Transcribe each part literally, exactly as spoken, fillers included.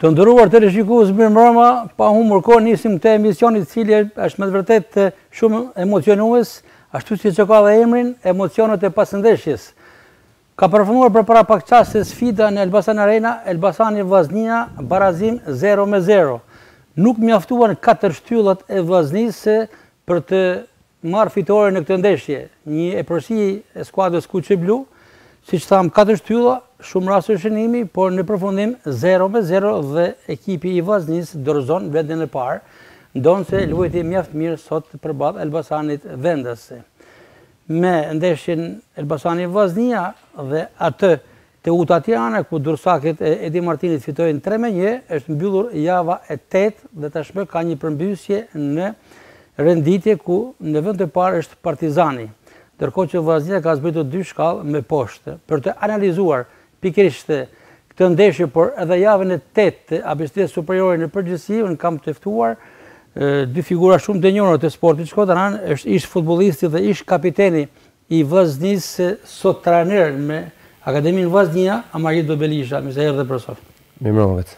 Të ndëruar të rishikues mirëmbrëma, pa humbur kohë nisim këtë emision i cili është me të vërtetë shumë emocionues, ashtu siç e ka dhe emrin, emocionet e pasëndeshjes. Ka përfunduar përpara pak çaste sfida në Elbasan Arena, Elbasani Vllaznia barazim zero me zero. Nuk mjaftuan katër shtyllat e Vllaznisë për të marrë fitore në këtë ndeshje. Një epërsi e skuadrës Kuqe Blu, siç thamë, katër shtylla, shumë raste shënimi, por në përfundim zero me zero dhe ekipi i Vllaznisë dorëzon vendin e parë, ndonse luajti mjaft mirë sot përballë Elbasanit vendase. Me ndeshjen Elbasani Vllaznia dhe atë të Uta Tirana, ku Dursakit e Edi Martinit fitojnë tre me një, është mbyllur java e tetë dhe tashmë ka një përmbysje në renditje ku në vend të parë është Partizani, ndërkohë që Vllaznia ka zbritur dy shkallë me poshtë. Për të analizuar pikërisht këtë ndeshje, por edhe javën e tetë të A B C-s superiore në përgjithësi, unë kam të ftuar dy figura shumë të njohura të sportit shkodran, është ish futbollisti dhe ish kapiteni i Vllaznisë, sot trajner me Akademinë Vllaznia, Amarido Belisha. Mirë se erdhe profesor. Mirëmbrëma vetë.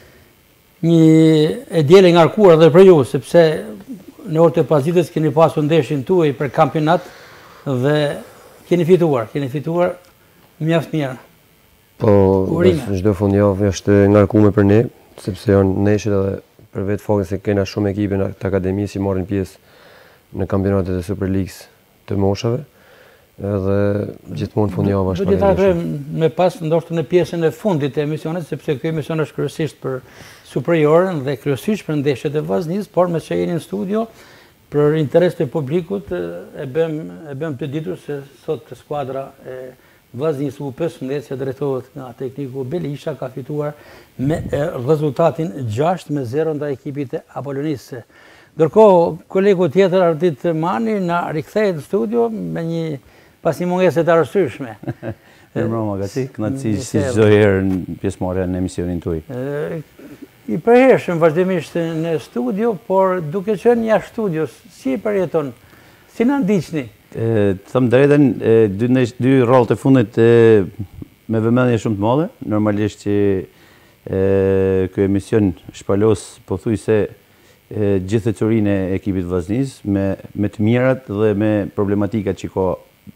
Një e diele ngarkuar edhe për ju, sepse në orët e pasdites keni pasur ndeshjen tuaj për kampionat dhe keni fituar, keni fituar mjaft mirë. Po, çdo fundjavë është e ngarkuar për ne, sepse janë ndeshjet edhe për vetë faktin se kena shumë ekipe të akademisë që marrin pjesë në kampionatet e Superligës të moshave, edhe gjithmonë fundjava është. Do të trajtojmë me pas ndoshta në pjesën e fundit të emisionit, sepse ky emision është kryesisht për superiorën dhe kryesisht për ndeshjet e Vllaznisë, por me që jeni në studio për interes të publikut e bëm e bëm të ditur se sot skuadra e Vllaznisë U pesëmbëdhjetë, që drejtohet nga tekniku Belisha, ka fituar me rezultatin gjashtë me zero ndaj ekipit të Apollonisë. Ndërkohë, kolegu tjetër Ardit Mani na rikthehet në studio me një pas një mungese të arsyeshme. Mirëmbrëma gati, kënaqësi si çdo herë në pjesëmarrja në emisionin tuaj. I përhershëm vazhdimisht në studio, por duke qenë jashtë studios, si i përjeton? Si na ndiqni? Thëmë drejtën, dy rrollët e fundit me vëmendje shumë të madhe. Normalisht që ky emision shpalos pothuajse gjithë teorinë e ekipit Vllaznisë me të mirat dhe me problematikat që ka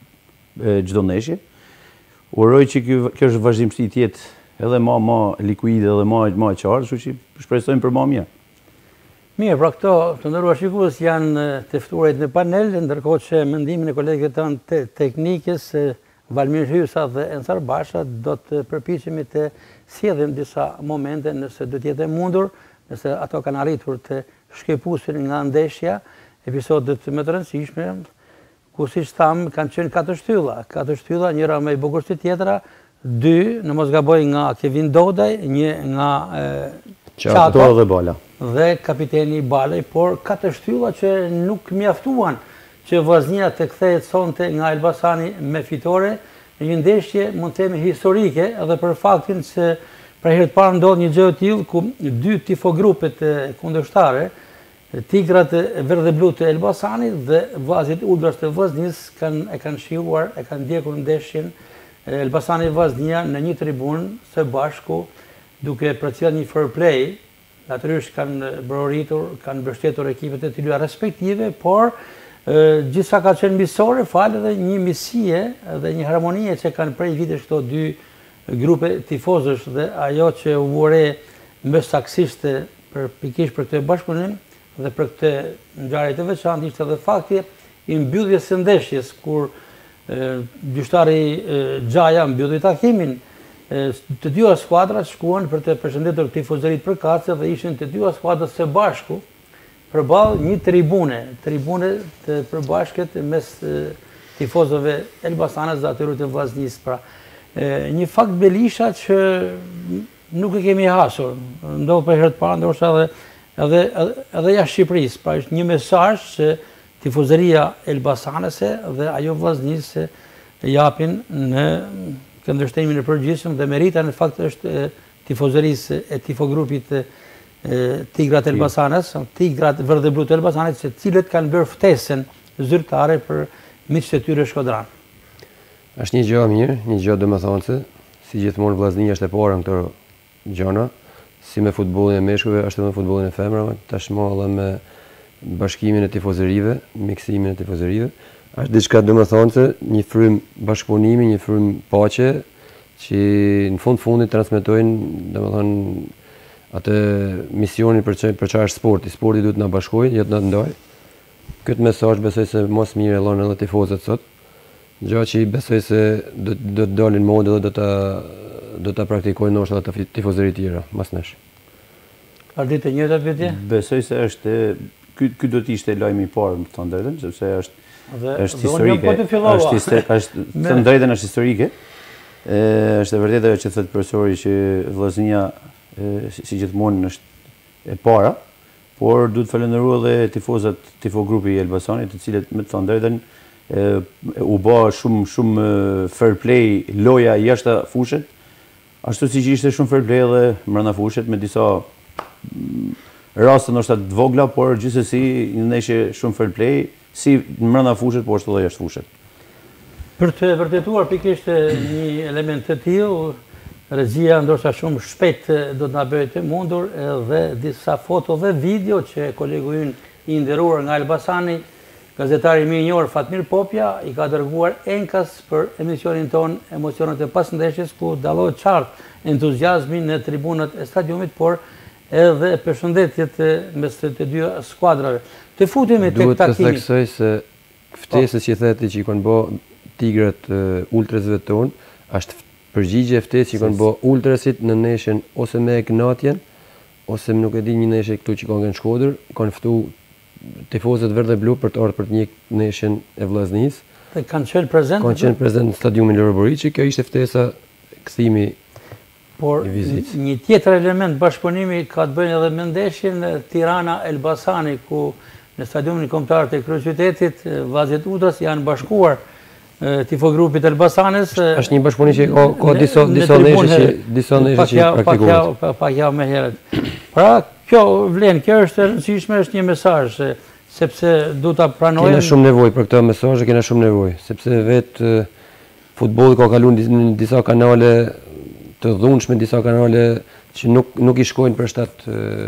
çdo ndeshje. Uroj që kjo është vazhdimsi i tjetë edhe ma ma likuide edhe ma ma e qartë, kështu që shpresojmë për ma mirë. Mirë, pra këto të nderuar shikues janë të ftuarit në panel, ndërkohë që mendimin e kolegëve tanë të teknikës Valmir Hysa dhe Ensar Basha do të përpiqemi të sjellim disa momente nëse do të jetë mundur, nëse ato kanë arritur të shkëpusin nga ndeshja, episodet më të rëndësishme, ku siç tham kanë qenë katër shtylla, katër shtylla, njëra më e bukur se tjetra, dy, në mos gaboj, nga Kevin Dodaj, një nga Qato dhe Bala. Dhe kapiteni Balaj, por katër shtylla që nuk mjaftuan që Vllaznia të kthehet sonte nga Elbasani me fitore, në një ndeshje mund të themi historike, edhe për faktin se për herë të parë ndodh një gjë e tillë ku dy tifogrupet kundërshtare, Tigrat Verdhe Blu të Elbasanit dhe Vllazit Ultras të Vllaznisë kanë e kanë shijuar, e kanë ndjekur ndeshjen Elbasani Vllaznia në një tribunë së bashku, duke përcjellë një fair play. Natyrisht kanë bëroritur, kanë mbështetur ekipet e tyre respektive, por gjithsa ka qenë miqësore, falë edhe një miqësie dhe një harmonie që kanë prej vitesh këto dy grupe tifozësh, dhe ajo që u vure më saksisht për pikërisht për këtë bashkëpunim dhe për këtë ngjarje të veçantë ishte edhe fakti i mbylljes së ndeshjes, kur gjyqtari Xhaja mbylli takimin. Të dyja skuadrat shkuan për të përshëndetur tifozërit përkatëse dhe ishin të dyja skuadrat së bashku përballë një tribune, tribune të përbashkët mes tifozëve Elbasanës dhe atyre të Vllaznisë. Pra, një fakt Belisha që nuk e kemi hasur, ndodh për herë të parë, ndoshta edhe edhe edhe jashtë Shqipërisë. Pra, është një mesazh që tifozëria elbasanese dhe ajo Vllaznisë japin në këndvështrimin e përgjithshëm, dhe merita në fakt është tifozërisë e tifogrupit Tigrat Elbasanës, Tigrat Verdhe Blu të Elbasanit, se cilët kanë bërë ftesën zyrtare për miqtë e tyre shkodran. Është një gjë mirë, një gjë domethënëse, si gjithmonë Vllaznia është e para në këto gjëra, si me futbolin e meshkujve, ashtu edhe me futbolin e femrave, tashmë edhe me bashkimin e tifozërive, miksimin e tifozërive. Është diçka domethënëse, një frym bashkëpunimi, një frym paqe, që në fund fundit transmetojnë, domethënë, atë misionin për çfarë për çfarë është sporti. Sporti duhet na bashkojë, jo të na ndajë. Këtë mesazh besoj se mos mirë e lënë edhe tifozët sot. Gjë që besoj se do do të dalin mode dhe do ta do ta praktikojnë ndoshta të tifozërit tjera, mas nesh. A ditë një të pyetje? Besoj se është ky ky do të ishte lajmi i parë, më thënë drejtën, sepse është është historike. Është është thënë drejtën është historike. Ë është e vërtetë ajo që thotë profesori që vllaznia si gjithmonë është e para, por duhet falenderoj edhe tifozat, tifogrupi i Elbasanit, të cilët me të thënë drejtën u bë shumë shumë fair play loja jashtë fushës, ashtu siç ishte shumë fair play edhe brenda fushës me disa raste ndoshta të vogla, por gjithsesi ndeshje shumë fair play si brenda fushës, por ashtu edhe jashtë fushës. Për të vërtetuar pikërisht një element të tillë, regjia ndoshta shumë shpejt do të na bëjë të mundur edhe disa foto dhe video që kolegu ynë i nderuar nga Elbasani, gazetari më i njohur Fatmir Popja, i ka dërguar enkas për emisionin ton Emocionet e pasndeshjes, ku dallohet qartë entuziazmi në tribunat e stadiumit, por edhe përshëndetjet mes të dy skuadrave. Të futemi tek Duhet të takimi. theksoj se ftesës që theti që i kanë bë tigrat ultrasve tonë, është përgjigje ftesë që i kanë bë ultrasit në neshën ose me Gnatjen, ose nuk e di një neshë këtu që kanë në Shkodër, kanë ftu tifozët verdh dhe blu për të ardhur për të njëjtë neshën e vllaznisë. Dhe kanë qenë prezent. Kanë qenë prezent në stadiumin Loro Boriçi, kjo ishte ftesa kthimi. Por një tjetër element bashkëpunimi ka të bëjë edhe me ndeshjen Tirana Elbasani, ku në stadiumin kombëtar të kryeqytetit vllazët ultras janë bashkuar tifogrupit Elbasanes. Është një bashkëpunim që ka ka disa disa neshë që disa neshë që praktikohet. Pak pak javë më herët. Pra kjo vlen, kjo është e rëndësishme, është një mesazh sepse duhet ta pranojmë. Kena shumë nevojë për këtë mesazh, kena shumë nevojë, sepse vetë futbolli ka kaluar në disa kanale të dhunshme, disa kanale që nuk nuk i shkojnë për shtat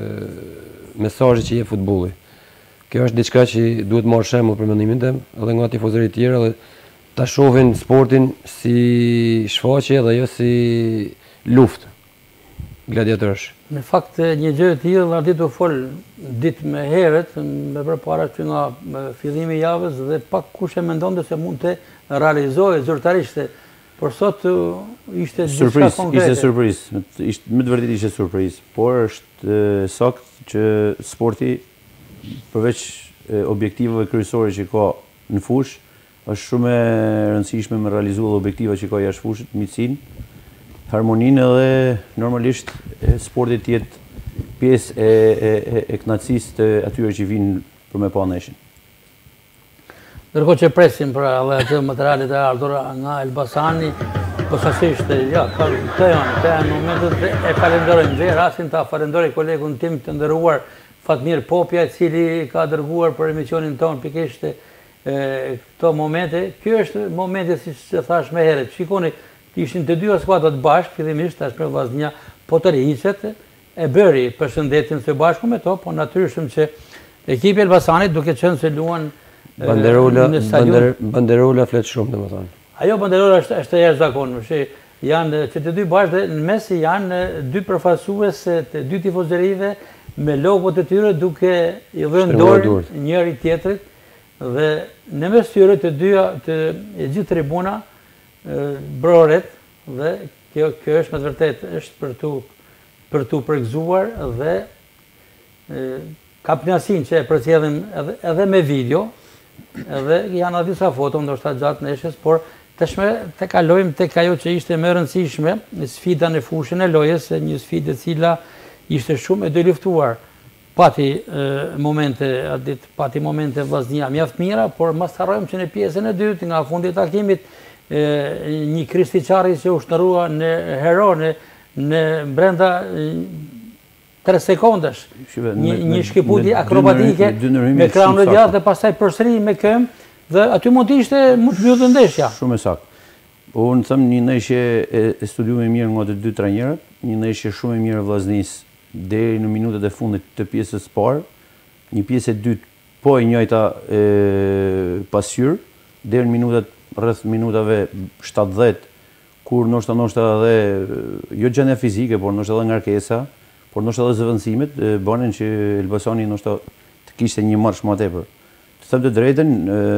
mesazhet që jep futbolli. Kjo është diçka që duhet marrë shembull për mendimin tim, edhe nga tifozërit tjerë, edhe ta shohin sportin si shfaqje dhe jo si luftë gladiatorësh. Në fakt një gjë e tillë na ditë u fol ditë më herët, më përpara që nga fillimi i javës, dhe pak kush e mendonte se mund të realizohej zyrtarisht. Por sot ishte diçka konkrete. Ishte surprizë, ishte më të vërtetë ishte surprizë, por është sakt që sporti përveç objektivave kryesore që ka në fushë, është shumë e rëndësishme me realizuar objektiva që ka jashtë fushës, miqësinë, harmoninë, edhe normalisht sporti të jetë pjesë e e e, e kënaqësisë të atyre që vinë për me pa ndeshjen. Ndërkohë që presim për edhe atë materialet e ardhura nga Elbasani, posaçërisht, ja, të janë, të janë momentet e falenderojmë. Dhe rastin ta falenderoj kolegun tim të nderuar Fatmir Popja, i cili ka dërguar për emisionin ton pikërisht këto momente. Ky është momenti, siç e thash më herët. Shikoni, ishin të dy skuadrat bashkë, fillimisht tashmë vllaznia po të rihiqet, e bëri përshëndetjen së bashku me to, po natyrisht që ekipi Elbasanit duke qenë se luan Banderola, bander, banderola flet shumë, domethënë. Ajo banderola është është e jashtëzakonshme. Janë që të dy bashkë, në mes janë dy përfaqësues të dy tifozërive me logot e tyre duke i dhënë dorë njëri tjetrit, dhe në mes tyre të dyja të gjithë tribuna broret, dhe kjo kjo është me të vërtetë është për tu për tu përgëzuar dhe kapinasinë që e përcjellim edhe, edhe me video, edhe janë edhe disa foto ndoshta gjatë ndeshjes, por tashmë të kalojmë tek ajo që ishte më e rëndësishme, sfida në fushën e lojës, një sfidë e cila ishte shumë e dëliftuar. Pati momente, ditë pati momente vllaznia mjaft mira, por mos harrojmë që në pjesën e dytë, nga fundi i takimit, një kristiçari që u shndrua në hero në në brenda tre sekondash, një, një shkiputje akrobatike me krahun e gjatë dhe pastaj përsëri me këmbë, dhe aty mund të ishte mund të mbyllë ndeshja. Shumë saktë. Unë them një ndeshje e studiuar mirë nga të dy trajnerët, një ndeshje shumë e mirë vllaznisë deri në minutat e fundit të pjesës parë, një pjesë e dytë po e njëjta pasqyrë, deri në minutat rreth minutave shtatdhjetë, kur ndoshta ndoshta edhe jo gjendja fizike, por ndoshta edhe ngarkesa, por ndoshta edhe zëvendësimet bënin që Elbasani ndoshta të kishte një marsh më tepër. Të them të drejtën,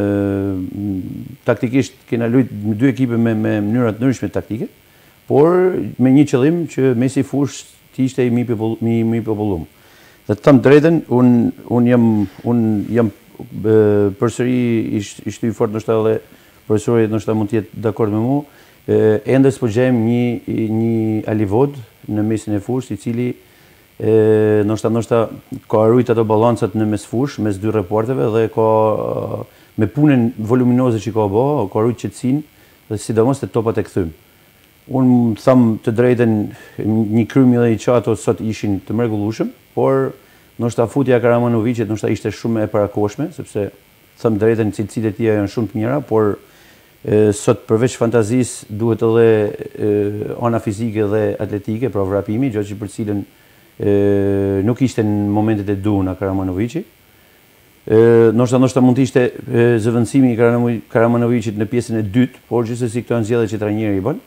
taktikisht kena luajtur me dy ekipe me me mënyra të ndryshme taktike, por me një qëllim që mesi fush të ishte i mi popullum. Dhe të them të drejtën, un un jam un jam përsëri i shtyj fort ndoshta edhe profesori ndoshta mund të jetë dakord me mua. Ende s'po gjejmë një një alivod në mesin e fushës, i cili ndoshta ndoshta ka arrit ato balancat në mes fushë, mes dy reporteve dhe ka me punën voluminoze që ka bë, ka arrit qetësinë dhe sidomos te topat e kthym. Unë them të drejtën, një krymi dhe i qato sot ishin të mrekullueshëm, por ndoshta futja e Karamanowicit ndoshta ishte shumë e parakoshme, sepse them drejtën cilësitë e tij janë shumë të mira, por sot përveç fantazisë duhet edhe ana fizike dhe atletike, pra vrapimi, gjë që për cilën nuk ishte në momentet e duhura Karamanovici. Ndoshta ndoshta mund të ishte zëvendësimi i Karamanowicit në pjesën e dytë, por gjithsesi këto janë zgjedhje që trajneri i bën.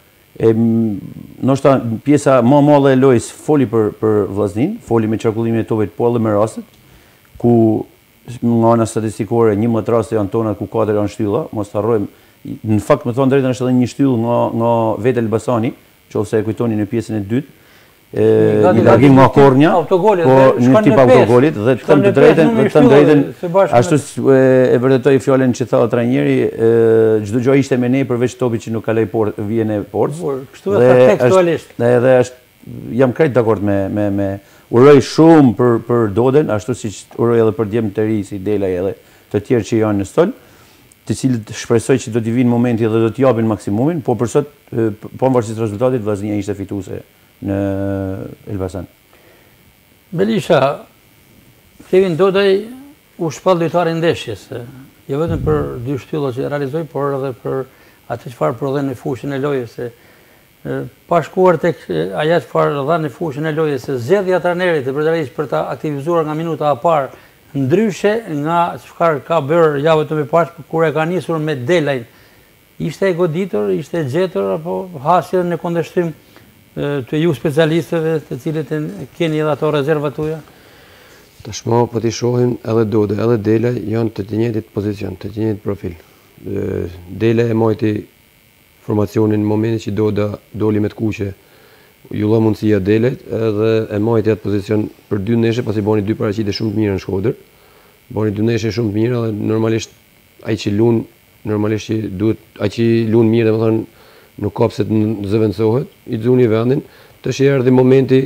Ndoshta pjesa më e madhe e lojës foli për për vllaznin, foli me qarkullimin e topit, po edhe me rastet ku nga ana statistikore njëmbëdhjetë raste janë tona ku katër janë shtylla, mos harrojmë. Në fakt më thon drejtën është edhe një shtyllë nga nga vetë Elbasani, nëse e kujtoni në pjesën e dytë. I largim nga kornja, po një tip autogolit dhe të them të drejtën, të them drejtën, ashtu e vërtetoi fjalën që tha trajneri, çdo gjë ishte me ne përveç topit që nuk kaloi port vjen e portës. Kështu është tekstualisht. Edhe është jam krejt dakord me me me uroj shumë për për Doden, ashtu siç uroj edhe për djemtë të ri si Delaj edhe të tjerë që janë në stol, të cilët shpresoj që do t'i vinë momenti dhe do t'i japin maksimumin, por për sot, pavarësisht rezultatit, Vllaznia ishte fituese në Elbasan. Belisha, Kevin Dodaj u shpall lojtari i ndeshjes, jo vetëm për dy shtylla që realizoi, por edhe për atë çfarë prodhen në fushën e lojës. Pa shkuar tek ajo çfarë dha në fushën e lojës, zgjedhja e trajnerit të përdrajtë për ta aktivizuar nga minuta e parë, ndryshe nga çfarë ka bërë javën e parë kur e ka nisur me Delajn. Ishte e goditur, ishte e gjetur apo hasje në kundërshtim të ju specialistëve të cilët keni edhe ato rezervat tuaja? Tashmë po ti shohim edhe Dode, edhe Delaj janë të të njëjtit pozicion, të të njëjtit profil. Delaj e mojti formacionin në momentin që Doda doli me të kuqe, ju dha mundësia Delajt edhe e mojti atë pozicion për dy ndeshje, pasi bani dy paraqitje shumë të mira në Shkodër. Bani dy ndeshje shumë të mira dhe normalisht ai që lun, normalisht që duhet ai që lun mirë, domethënë nuk ka pse të zëvendësohet, i xuni vendin, tash erdhi momenti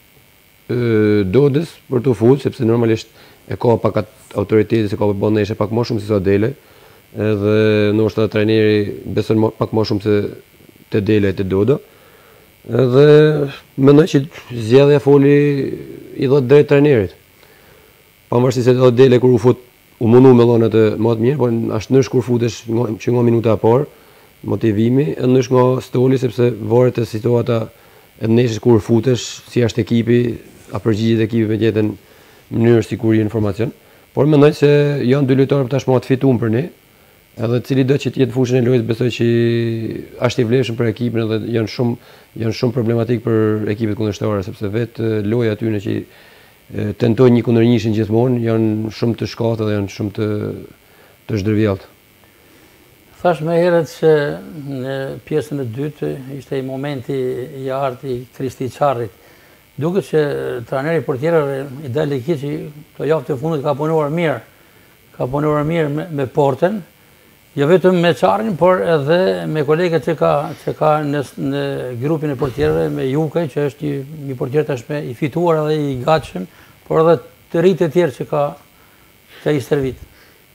Dodës për të futur, sepse normalisht e ka pak atë autoriteti se ka për bën ndeshje pak më shumë se sa Delaj. Edhe ndoshta trajneri beson pak më shumë se te Delaj te Doda. Edhe mendoj që zgjedhja foli i dhëtë drejt trajnerit. Pavarësisht se edhe Delaj kur u fut u mundu me dhënë atë më të mirë, por ashtë nësh kur futesh që nga minuta e parë, motivimi, edhe nësh nga stoli, sepse varet e situata e ndeshjes kur futesh, si është ekipi, a përgjigjet ekipi me jetën mënyrë si kur i informacion. Por mendoj se janë dy lojtarë tashmë të fituar për ne, edhe cili do që të jetë fushën e lojës, besoj që është i vlefshëm për ekipin dhe janë shumë janë shumë problematik për ekipet kundërshtare, sepse vetë loja aty në që tentojnë një kundër njëshin gjithmonë, janë shumë të shkatë dhe janë shumë të të zhdërvjalltë. Thash me herët që në pjesën e dytë ishte i momenti i artë i Kristi Qarrit. Duket që trajneri portierëve i Dali Kiçi këto javë të fundit ka punuar mirë. Ka punuar mirë me, me portën, jo vetëm me Qarrin, por edhe me kolegët që ka që ka në, në grupin e portierëve, me Jukaj, që është një, një portier tashmë i fituar edhe i gatshëm, por edhe të rinj të tjerë që ka që i stërvit.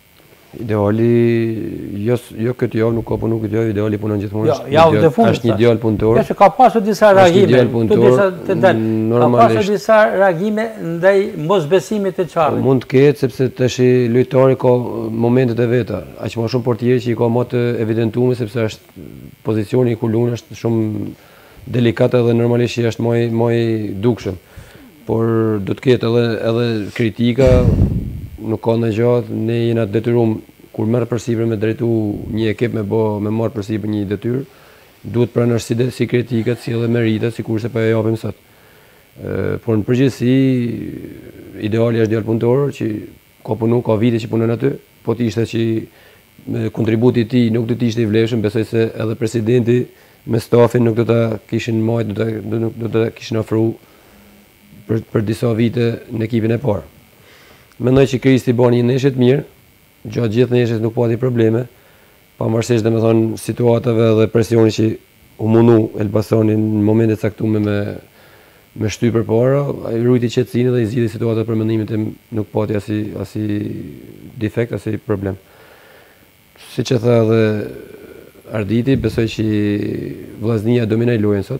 Ideali, jo, jo këtë javë nuk ka punu këtë javë, ideali punon gjithmonë. Ja, javë të fundit. Është një ideal punëtor. Ja, ka pasur disa reagime, të disa të dal. Ka pasur disa reagime ndaj mosbesimit të Qarrit. Mund të ketë sepse tash lojtari ka momentet e veta. Aq më shumë portier që i ka më të evidentuar sepse është pozicioni ku lun është shumë delikat dhe normalisht është më më i dukshëm. por do të ketë edhe, edhe kritika, nuk ka në gjatë, ne jena detyruar kur merr përsipër me drejtu një ekip me bë me marr përsipër një detyrë, duhet pranosh si, si kritikat, si edhe meritat, sikurse po e japim sot. Ë, por në përgjithësi ideali është djalë punëtor që ka punu, ka vite që punon aty, po të ishte që me kontributi i tij nuk do të ishte i vlefshëm, besoj se edhe presidenti me stafin nuk do ta kishin marrë, do ta nuk do ta kishin ofruar për, për disa vite në ekipin e parë. Mendoj që Kristi bën një neshë të mirë, gjatë gjithë neshës nuk pati probleme, pavarësisht domethënë situatave dhe presionit që u mundu Elbasani në momentet caktuar me me shtyp përpara, ai rujti qetësinë dhe i zgjidhi situatat për mendimin tim, nuk pati asi asi defekt, asi problem. Siç e tha edhe Arditi, besoj që Vllaznia dominoi lojën sot.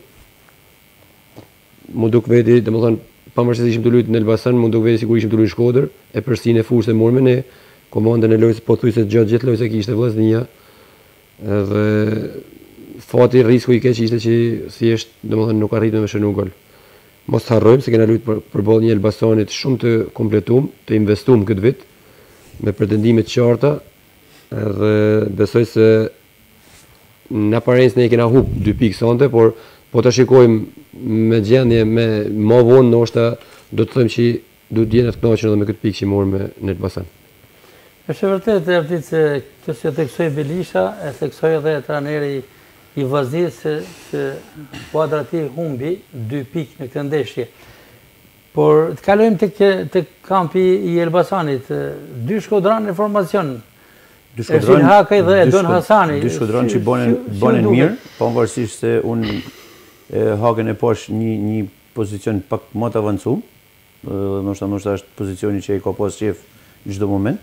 Mu duk veti, domethënë pavarësisht se ishim të luajtur në Elbasan, mu duk veti sikur ishim të luajtur Shkodër, e përsinë e fushës e morëm ne, komandën e lojës pothuajse gjatë gjithë lojës e kishte Vllaznia. Edhe fati risku i keq ishte që thjesht domethënë nuk arritëm me shënu gol. Mos harrojmë se kena luajtur për, për ballë një Elbasanit shumë të kompletuar, të investuar këtë vit me pretendime të qarta, edhe besoj se në aparencë ne kena humb dy pikë sonte, por po ta shikojmë me gjendje me më vonë ndoshta do të them që duhet jeni të kënaqur edhe me këtë pikë që morëm në Elbasan. Është e vërtetë e vërtetë se kjo se theksoi Belisha, e theksoi edhe trajneri i Vllaznisë se, se kuadra ti humbi dy pikë në këtë ndeshje. Por të kalojmë tek tek kampi i Elbasanit, dy shkodranë në formacion. Dy shkodran, Hakaj dhe Edon Hasani. Dy shkodran që bonen bonen mirë, pavarësisht se unë Hakën e pash një një pozicion pak më të avancuar. Ndoshta ndoshta është pozicioni që ai ka pas shef çdo moment.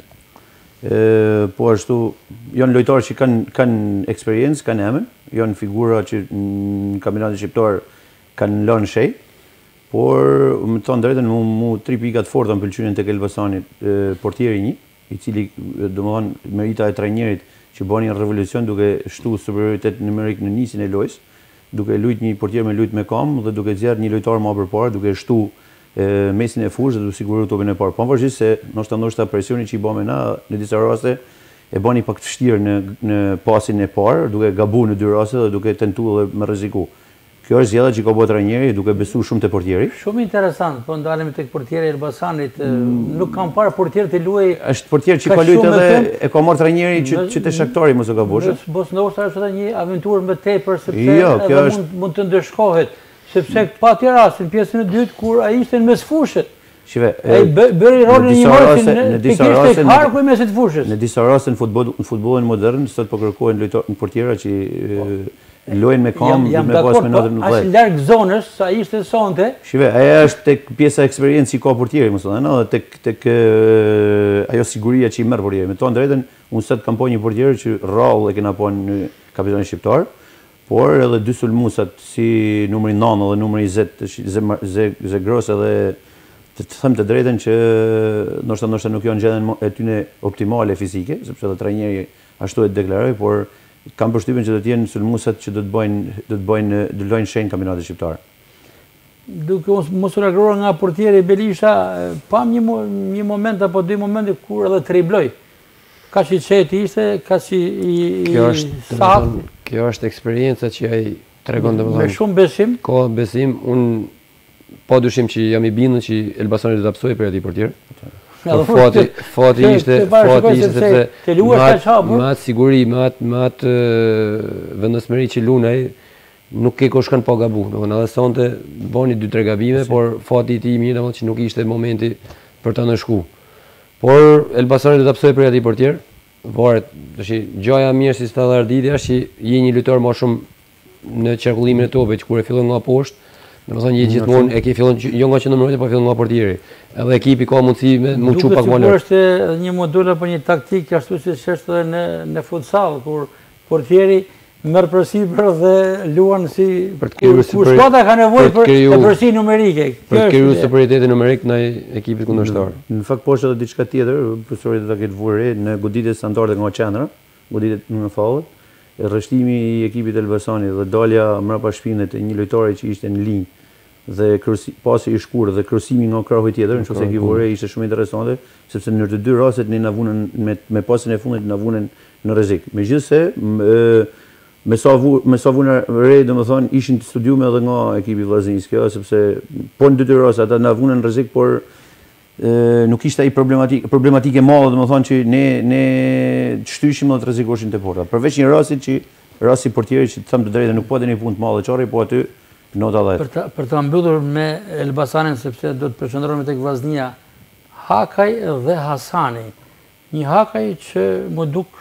E, po ashtu janë lojtarë që kanë kanë eksperiencë, kanë emër, janë figura që në kampionatin shqiptar kanë lënë shej. Por më thon drejtën mu, mu tri pikat forta më pëlqyen tek Elbasani, portieri një, i cili domethënë merita e trajnerit që bën një revolucion duke shtuar superioritet numerik në nisjen e lojës, duke luajtur një portier me lujt me kam dhe duke zgjedhur një lojtar më përpara, duke shtuar mesin e fushës dhe duke siguruar topin e parë. Pavarësisht se ndoshta ndoshta presioni që i bëmë na në disa raste e bani pak të vështirë në në pasin e parë, duke gabuar në dy raste dhe duke tentuar dhe me rreziku. Kjo është zgjedhja që ka bërë trajneri, duke besuar shumë te portieri. Shumë interesant, po ndalemi tek portieri i Elbasanit, mm. nuk kam parë portier të luajë. Është portier që ka luajtur edhe e ka marrë trajneri që që te Shaktari mos e gabosh. Mos ndoshta është edhe një aventurë më tepër sepse jo, edhe është... mund mund të ndeshkohet, sepse pati rastin pjesën e dytë kur ai ishte në mes fushës. Shive, ai bëri rolin e një morë në disa raste harku i mesit fushës. Në disa raste në futboll në futbollin modern sot po kërkohen lojtarë portierë që lojnë me kam dhe me pas me notën në dhjetë. Është larg zonës, sa ishte sonte. Shive, ajo është tek pjesa e eksperiencë që ka portieri, më thonë, edhe tek tek ajo siguria që i merr portieri. Me tonë drejtën, unë sot kam po një portier që rrallë e kena po në kapitonin shqiptar, por edhe dy sulmusat si numri nëntë dhe numri njëzet, Zegros edhe të them të drejtën që ndoshta ndoshta nuk janë gjendën e tyre optimale fizike, sepse edhe trajneri ashtu e deklaroi, por kam përshtypjen që do të jenë sulmusat që do të bëjnë do të bëjnë do të lojnë shenjë kampionatit shqiptar. Duke mos u lagruar nga portieri Belisha, pam një një moment apo dy momente kur edhe tribloi. Kaq i çeti ishte, kaq i Kjo është saktë. Kjo është eksperjenca që ai tregon domethënë. Me shumë besim. Ka besim, unë pa dyshim që jam i bindur që Elbasani do ta psojë për atij portier. Fati, fati ishte, fati ishte sepse me atë siguri, me atë, me atë vendosmëri që luan ai, nuk ke kush kanë pa gabu. Domethënë edhe sonte bani dy tre gabime, por fati i tij mirë domethënë që nuk ishte momenti për ta ndeshku. Por Elbasani do ta psojë për atij portier. Varet, tash gjaja mirë si sta Arditi është që je një lojtar më shumë në qarkullimin e topit kur e fillon nga poshtë. Domethënë je gjithmonë e ke fillon jo nga qendrori, por fillon nga portieri. Edhe ekipi ka mundësi me mu çu pak më lart. Është një modul apo një taktik ashtu siç është edhe në në futsal kur portieri merr përsipër dhe luan si për të krijuar kur skuadra ka nevojë për të përsi numerike. Për të krijuar superiotetin numerik ndaj ekipit kundërshtar. Në fakt po është edhe diçka tjetër, profesori do ta ketë vurë në goditjet standarde nga qendra, goditjet në fallet. Rrështimi i ekipit Elbasanit dhe dalja mbrapa shpinës e një lojtari që ishte në linjë dhe pasi i shkurë dhe krosimi nga krahu tjetër, në qofse ki vore ishte shumë interesante, sepse në të dy rastet ne na vunën me, me pasin e fundit na vunën në rrezik. Megjithëse me sa vu, me sa vuna re, domethënë ishin të studiuar edhe nga ekipi vllazërisë kjo, sepse po në dy dy raste ata na vunën në rrezik, por e, nuk ishte ai problematik problematike e madhe, domethënë që ne ne shtyshim dhe të rrezikoshin te porta. Përveç një rasti që rasti portierit që të them të drejtën nuk po të një punë të madhe çorri, po aty nota dhjetë. Për ta, për ta mbyllur me Elbasanin, sepse do të përshëndrohemi tek Vllaznia, Hakaj dhe Hasani. Një Hakaj që më duk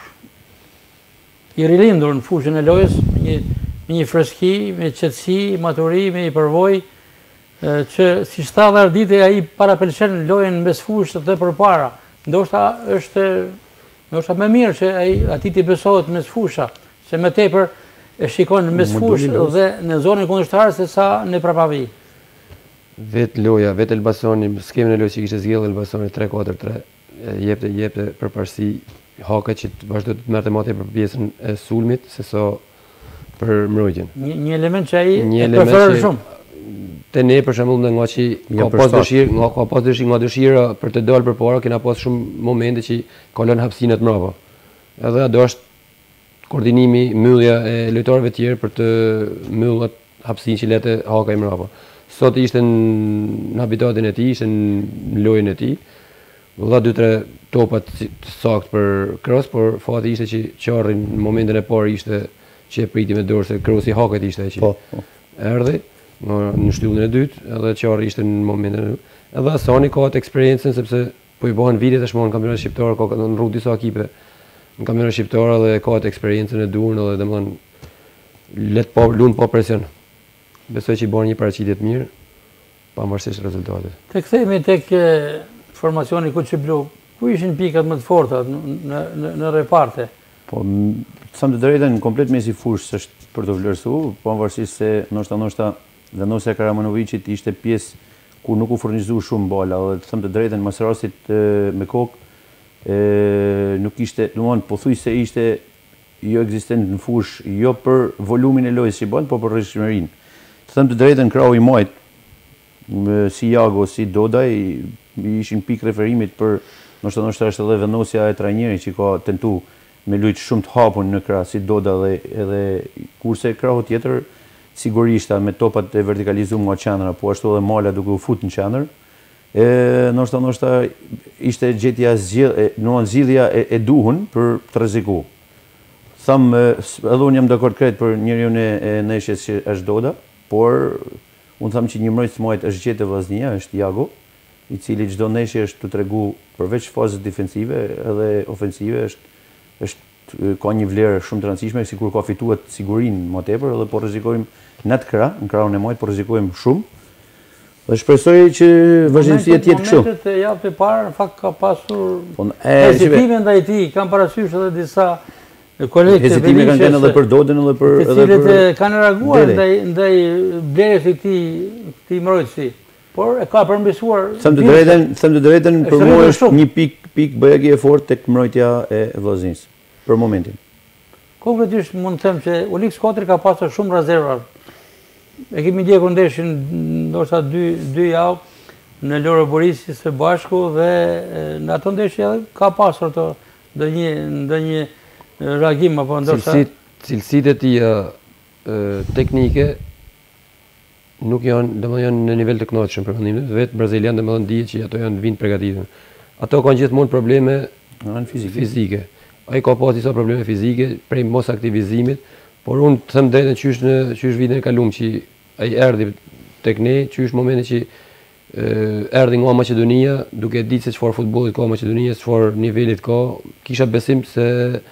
i rilindur në fushën e lojës, me një, me një freski, me qetësi, maturi, me një përvojë, që si shtatë ardite ai parapelqen lojën mes fushës dhe përpara. Ndoshta është ndoshta më mirë që ai atij t'i besohet mes fusha, se më tepër e shikon mes fushë dhe në zonën kundërshtare se sa në prapavi. Vetë loja, vetë Elbasani, skemën e lojës që kishte zgjedhur Elbasani tre katër tre, jepte jepte përparësi Hakaj që të vazhdo të merrte më tepër për pjesën e sulmit se sa për mbrojtjen. Një, një element që ai e preferon shumë. Te ne për shembull nga që ka pas dëshirë, nga ka pas dëshirë, nga dëshira për të dalë përpara, kena pas shumë momente që ka lënë hapësinat mbrapa. Edhe ajo është koordinimi, mbyllja e lojtarëve të tjerë për të mbyllur hapësinë që lete Hakaj mbrapa. Sot ishte në habitatin e tij, ishte në lojën e tij. Dha dy tre topat të saktë për cross, por fati ishte që Qarri në momentin e parë ishte që e priti me dorë se crossi Hakajt ishte që po, po. erdhi në shtyllën e dytë, edhe Qarri ishte në momentin e edhe Hasani ka atë eksperiencën sepse po i bëhen vite tashmë në kampionatin shqiptar, ka në rrugë disa ekipe në kampionatin shqiptar dhe ka atë eksperiencën e duhur edhe domethënë let pa lund pa presion. Besoj që i bën një paraqitje të mirë pavarësisht rezultatit. Të kthehemi tek formacioni Kuçi Blu, ku ishin pikat më të forta në në në reparte? Po, të them të drejtën, komplet mesi fushës është për të vlerësuar, pavarësisht se ndoshta ndoshta vendosja e Karamanowicit ishte pjesë ku nuk u furnizua shumë bala, dhe të them të drejtën, mas rastit me kokë, nuk ishte, domethënë pothuajse ishte jo ekzistent në fushë, jo për volumin e lojës që bën, po për rrezikshmërinë. Të them të drejtën, krahu i majt, si Jago, si Dodaj, ishin pikë referimit për, ndoshta ndoshta është edhe vendosja e trajnerit që ka tentuar me lujt shumë të hapun në krah, si Doda dhe edhe kurse krahu tjetër sigurisht me topat e vertikalizuar nga qendra, po ashtu edhe Mala duke u futur në qendër. E ndoshta ndoshta ishte gjetja zgjidhje, domethënë zgjidhja e, e duhur për të rrezikuar. Tham edhe unë jam dakord krejt për njeriu e, e neshjes që është Doda, por unë tham që një mbrojtës majt është gjetë Vllaznia, është Jago, i cili çdo neshje është të tregu përveç fazës defensive edhe ofensive është është ka një vlerë shumë të rëndësishme, sikur ka fituar sigurinë më tepër, edhe po rrezikojmë në atë krah, në krahun e majt po rrezikojmë shumë. Dhe shpresoj që vazhdimësia të jetë kështu. Momentet e javës së parë në fakt ka pasur po, hezitime ndaj tij, kam parasysh edhe disa kolegë të hezitime kanë qenë edhe për Dodën edhe për edhe për të cilët kanë reaguar ndaj ndaj blerjes së këtij këtij mbrojtësi. Por e ka përmbyssuar. Them të drejtën, them të drejtën, për mua është një pik pik bëjegi e fortë tek mbrojtja e Vllaznisë për momentin. Konkretisht mund të them që Ulix Kotri ka pasur shumë rezerva. E kemi ndjekur ndeshin ndoshta dy dy javë në Loro Borisi së bashku dhe në ato ndeshje ka pasur ato ndonjë ndonjë reagim apo ndoshta cilësitë e tij teknike nuk janë, domethënë janë në nivel të kënaqshëm për mendimin, vetë brazilianë domethënë dihet që ato janë vinë përgatitur. Ato kanë gjithmonë probleme fizike. fizike. Ai ka pas disa probleme fizike prej mos aktivizimit, por unë të them drejtën qysh në qysh vitin e kaluar që ai erdhi tek ne, qysh momentin që erdhi nga Maqedonia, duke ditë se çfarë futbollit ka Maqedonia, çfarë nivelit ka, kisha besim se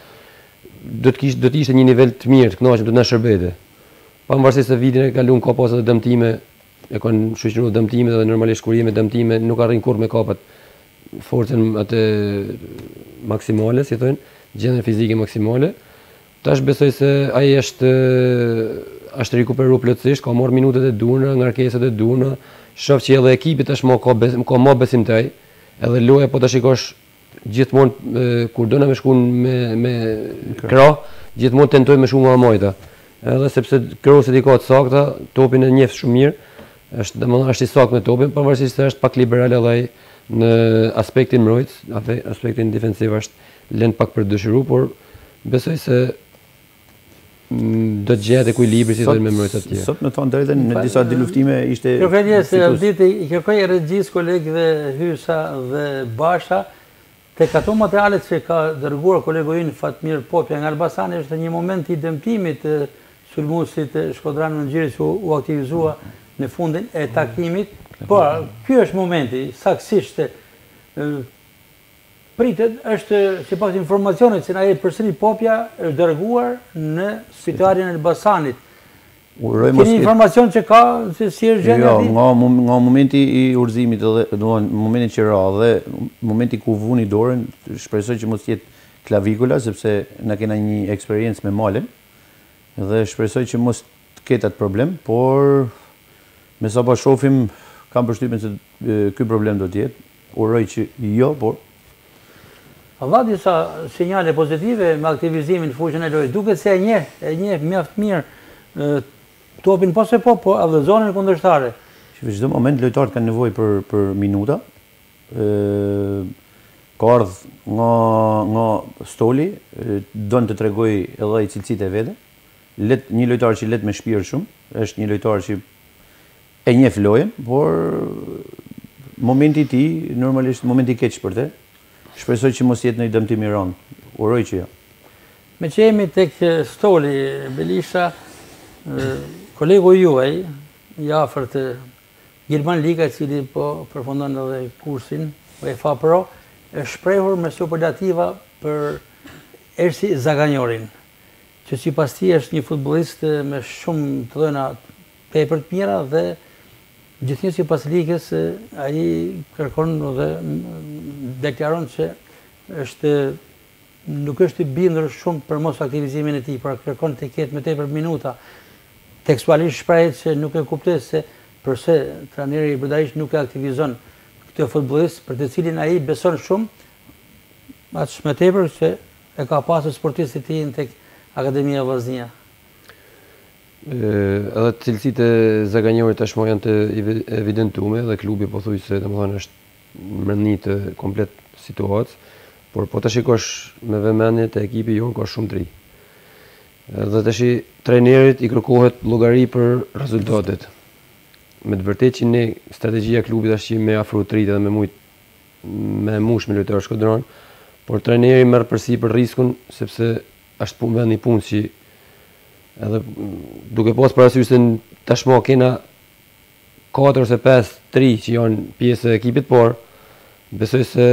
do të kish do të ishte një nivel të mirë, të kënaqshëm, do të na shërbete. Pavarësisht se vitin e kaluar ka pas edhe dëmtime, e kanë shoqëruar dëmtime dhe normalisht kur jemi dëmtime nuk arrin kurrë me kapat forcën atë maksimale, si thonë, gjendjen fizike maksimale. Tash besoj se ai është është rikuperuar plotësisht, ka marrë minutet e duhura, ngarkesat e duhura. Shoh që edhe ekipi tashmë ka besim, ka më besim te ai. Edhe loja po ta shikosh gjithmonë kur do na me shkuën me me krah, gjithmonë tentojmë me shumë nga majta. Edhe sepse kroset i ka të sakta, topin e njeh shumë mirë, është domethënë është i saktë me topin, pavarësisht se është pak liberal edhe ai në aspektin mbrojtës, aspektin defensiv është lënë pak për dëshiru, por besoj se do të gjetë ekuilibri si dhe me mbrojtës atje. Sot me thonë drejtën në disa diluftime ishte... Kërkënje se ditë i kërkoj regjis kolegëve Hysa dhe Basha, tek ato materialet që ka dërguar kolegu ynë Fatmir Popja nga Elbasani është një moment i dëmtimit të sulmuesit Shkodran Mëngjiri që u aktivizua në fundin e takimit, por ky është momenti, saksisht pritet, është si pas informacionet që na jep përsëri Popja është dërguar në spitalin e Elbasanit. Keni informacion që ka se si është gjendja e tij? Jo, nga momenti i udhëzimit edhe do të momenti që ra dhe momenti ku vuni dorën, shpresoj që mos jetë klavikula sepse na kena një eksperiencë me malen dhe shpresoj që mos ketë atë problem, por me sa po shohim kam përshtypjen se ky problem do të jetë. Uroj që jo, por Dha disa sinjale pozitive me aktivizimin fushën e lojës. Duket se e njeh, e njeh mjaft mirë topin pas e po, po edhe zonën kundërshtare. Në çdo moment lojtarët kanë nevojë për për minuta. ë Ka ardhur nga nga Stoli, don të tregoj edhe ai cilësitë e vete. Let një lojtar që let me shpirt shumë, është një lojtar që e njeh lojën, por momenti i tij normalisht momenti i keq për te. Shpresoj që mos jetë në i dëmtim i rëndë. Uroj që jo. Me që jemi tek Stoli, Belisha, kolegu juaj, i afërt Gjerman Liga, cili po përfundon edhe kursin UEFA Pro, është shprehur me superlativa për Ersi Zaganjorin, që sipas tij është një futbollist me shumë të dhëna tepër të mira dhe gjithnjë sipas ligës ai kërkon dhe deklaron se është nuk është i bindur shumë për mos aktivizimin e tij, por kërkon të ketë më tepër minuta. Tekstualisht shprehet se nuk e kuptoi se pse trajneri Brdaish nuk e aktivizon këtë futbollist për të cilin ai beson shumë, aq më tepër se e ka pasur sportistit e tij tek Akademia Vllaznia. Edhe cilësitë e Zaganjorit tashmë janë të evidentuara dhe klubi pothuajse domethënë është mbrëmni të komplet situatës, por po ta shikosh me vëmendje te ekipi jon ka shumë të ri. Dhe tash trajnerit i kërkohet llogari për rezultatet. Me të vërtetë që ne strategjia e klubit është që me afro të rit edhe me mujt me mush me lojtarë shkodran, por trajneri merr përsipër riskun sepse është punë vendi punë që edhe duke pas parasysh se tashmë kena katër ose pesë tri që janë pjesë e ekipit, por besoj se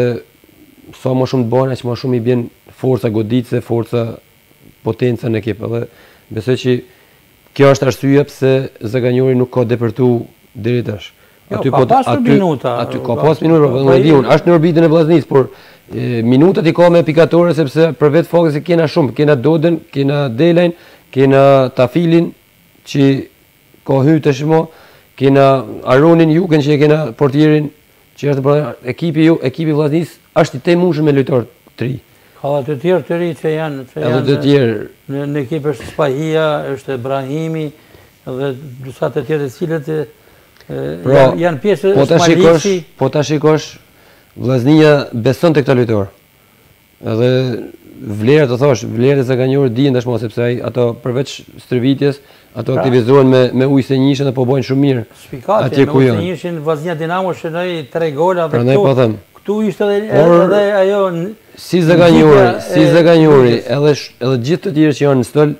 sa më shumë të bëhen, aq më shumë i bën forca goditëse, forca potenca në ekip. Edhe besoj që kjo është arsyeja pse Zaganjori nuk ka depërtu deri tash. Aty po aty minuta. Aty ka pas minuta, por nuk e di unë, është në orbitën e Vllaznisë, por minutat i ka me pikatore sepse për vetë faktin se kena shumë, kena Dodën, kena Delajn, kena Tafilin që ka hyrë tashmë, kena Aronin Jukën që kena portierin që është ekipi ju, ekipi Vllaznisë është i temushëm me lojtarë të ri. Ka të tjerë të ri që janë, që janë të tjerë. Në, në ekip është Spahia, është Ibrahimi dhe disa të tjerë të cilët e, pra, janë, janë pjesë po ta shikosh, po ta shikosh Vllaznia beson te këta lojtarë. Edhe vlera të thosh, vlera e Zaganjorit dihen tashmë sepse ai ato përveç stërvitjes, ato pra, aktivizohen me me ujë se njëshin dhe po bojnë shumë mirë. Atje ku janë. Njëshin Vllaznia Dinamo shënoi tre gola dhe këtu. Po them. Këtu ishte edhe edhe ajo si Zaganjori, si Zaganjori, edhe edhe gjithë të tjerë që janë në stol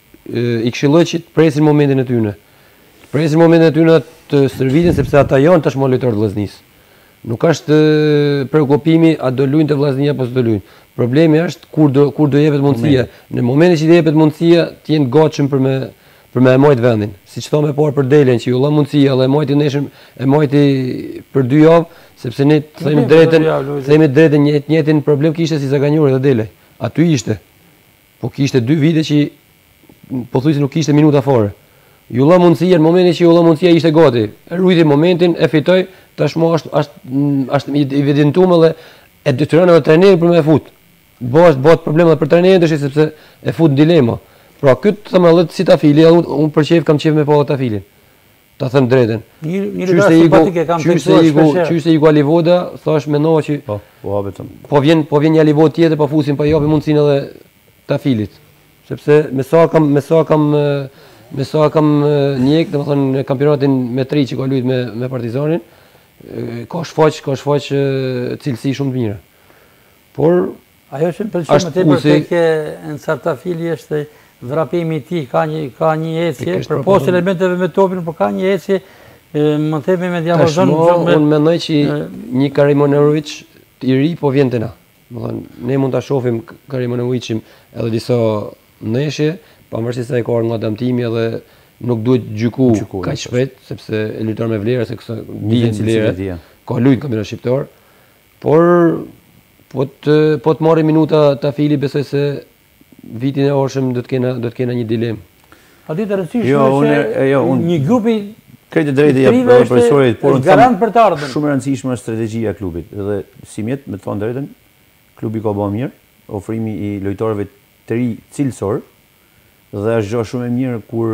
i këshilloj që të presin momentin e tyre. Të presin momentin e tyre të stërvitin sepse ata janë tashmë lojtarë të Vllaznisë. Nuk është preokupimi a do luajnë te Vllaznia apo s'do luajnë. Problemi është kur do kur do jepet mundësia. Në momentin që do jepet mundësia, të jenë gatshëm për me për me majt vendin. Siç thonë më parë për Delën që ju dha mundësia dhe majti neshëm e majti për dy javë, sepse ne themi drejtën, themi drejtën një njëjtin problem kishte si Zaganjori dhe Delaj. Aty ishte. Po kishte dy vite që pothuajse nuk kishte minuta fare. Ju dha mundësia, në momentin që ju dha mundësia ishte gati. E ruajti momentin, e fitoi, tashmë është është është i evidentuar dhe e detyron edhe trajnerin për me fut. Bëhet bëhet problem edhe për trajnerin tash sepse e fut në dilema. Pra këtë thëmë edhe si Tafili, unë për qef kam qef me pa Tafilin. ta them drejten. Një lojtar simpatike kam tekstuar shpeshherë. Qyse Igo Alivoda, thash mendova që po, po vetëm. Po vjen, po vjen një Alivod tjetër pa fusin, pa japi mundësinë edhe Tafilit. Sepse me sa kam me sa kam me sa kam njek, domethënë në kampionatin me tri që ka luajtur me me Partizanin, ka shfaq, ka shfaq cilësi shumë të mira. Por ajo që më pëlqen më tepër tek Ensar Tafili është vrapimi i tij, ka një ka një ecje përpos elementeve me topin, por ka një ecje më themi me diapazon. Unë mendoj që një Karimonovic i ri po vjen te na. Domethënë ne mund ta shohim Karimonovicin edhe disa ndeshje, pavarësisht se ai ka nga dëmtimi edhe nuk duhet gjyku kaq shpejt, sepse e lojtar me vlera se kësa dihen vlera. Ka luajtur kampionat shqiptar. Por po të po të marrë minuta Tafili, besoj se vitin e orshëm do të kena do të kena një dilemë. A ditë rëndësishme është një grupi kretë drejtë ja profesorit, por garant për të ardhmen. Shumë e rëndësishme është strategjia e klubit. Edhe si mjet, me të thonë drejtën, klubi ka bërë mirë, ofrimi i lojtarëve të ri cilësor, dhe është gjë shumë e mirë kur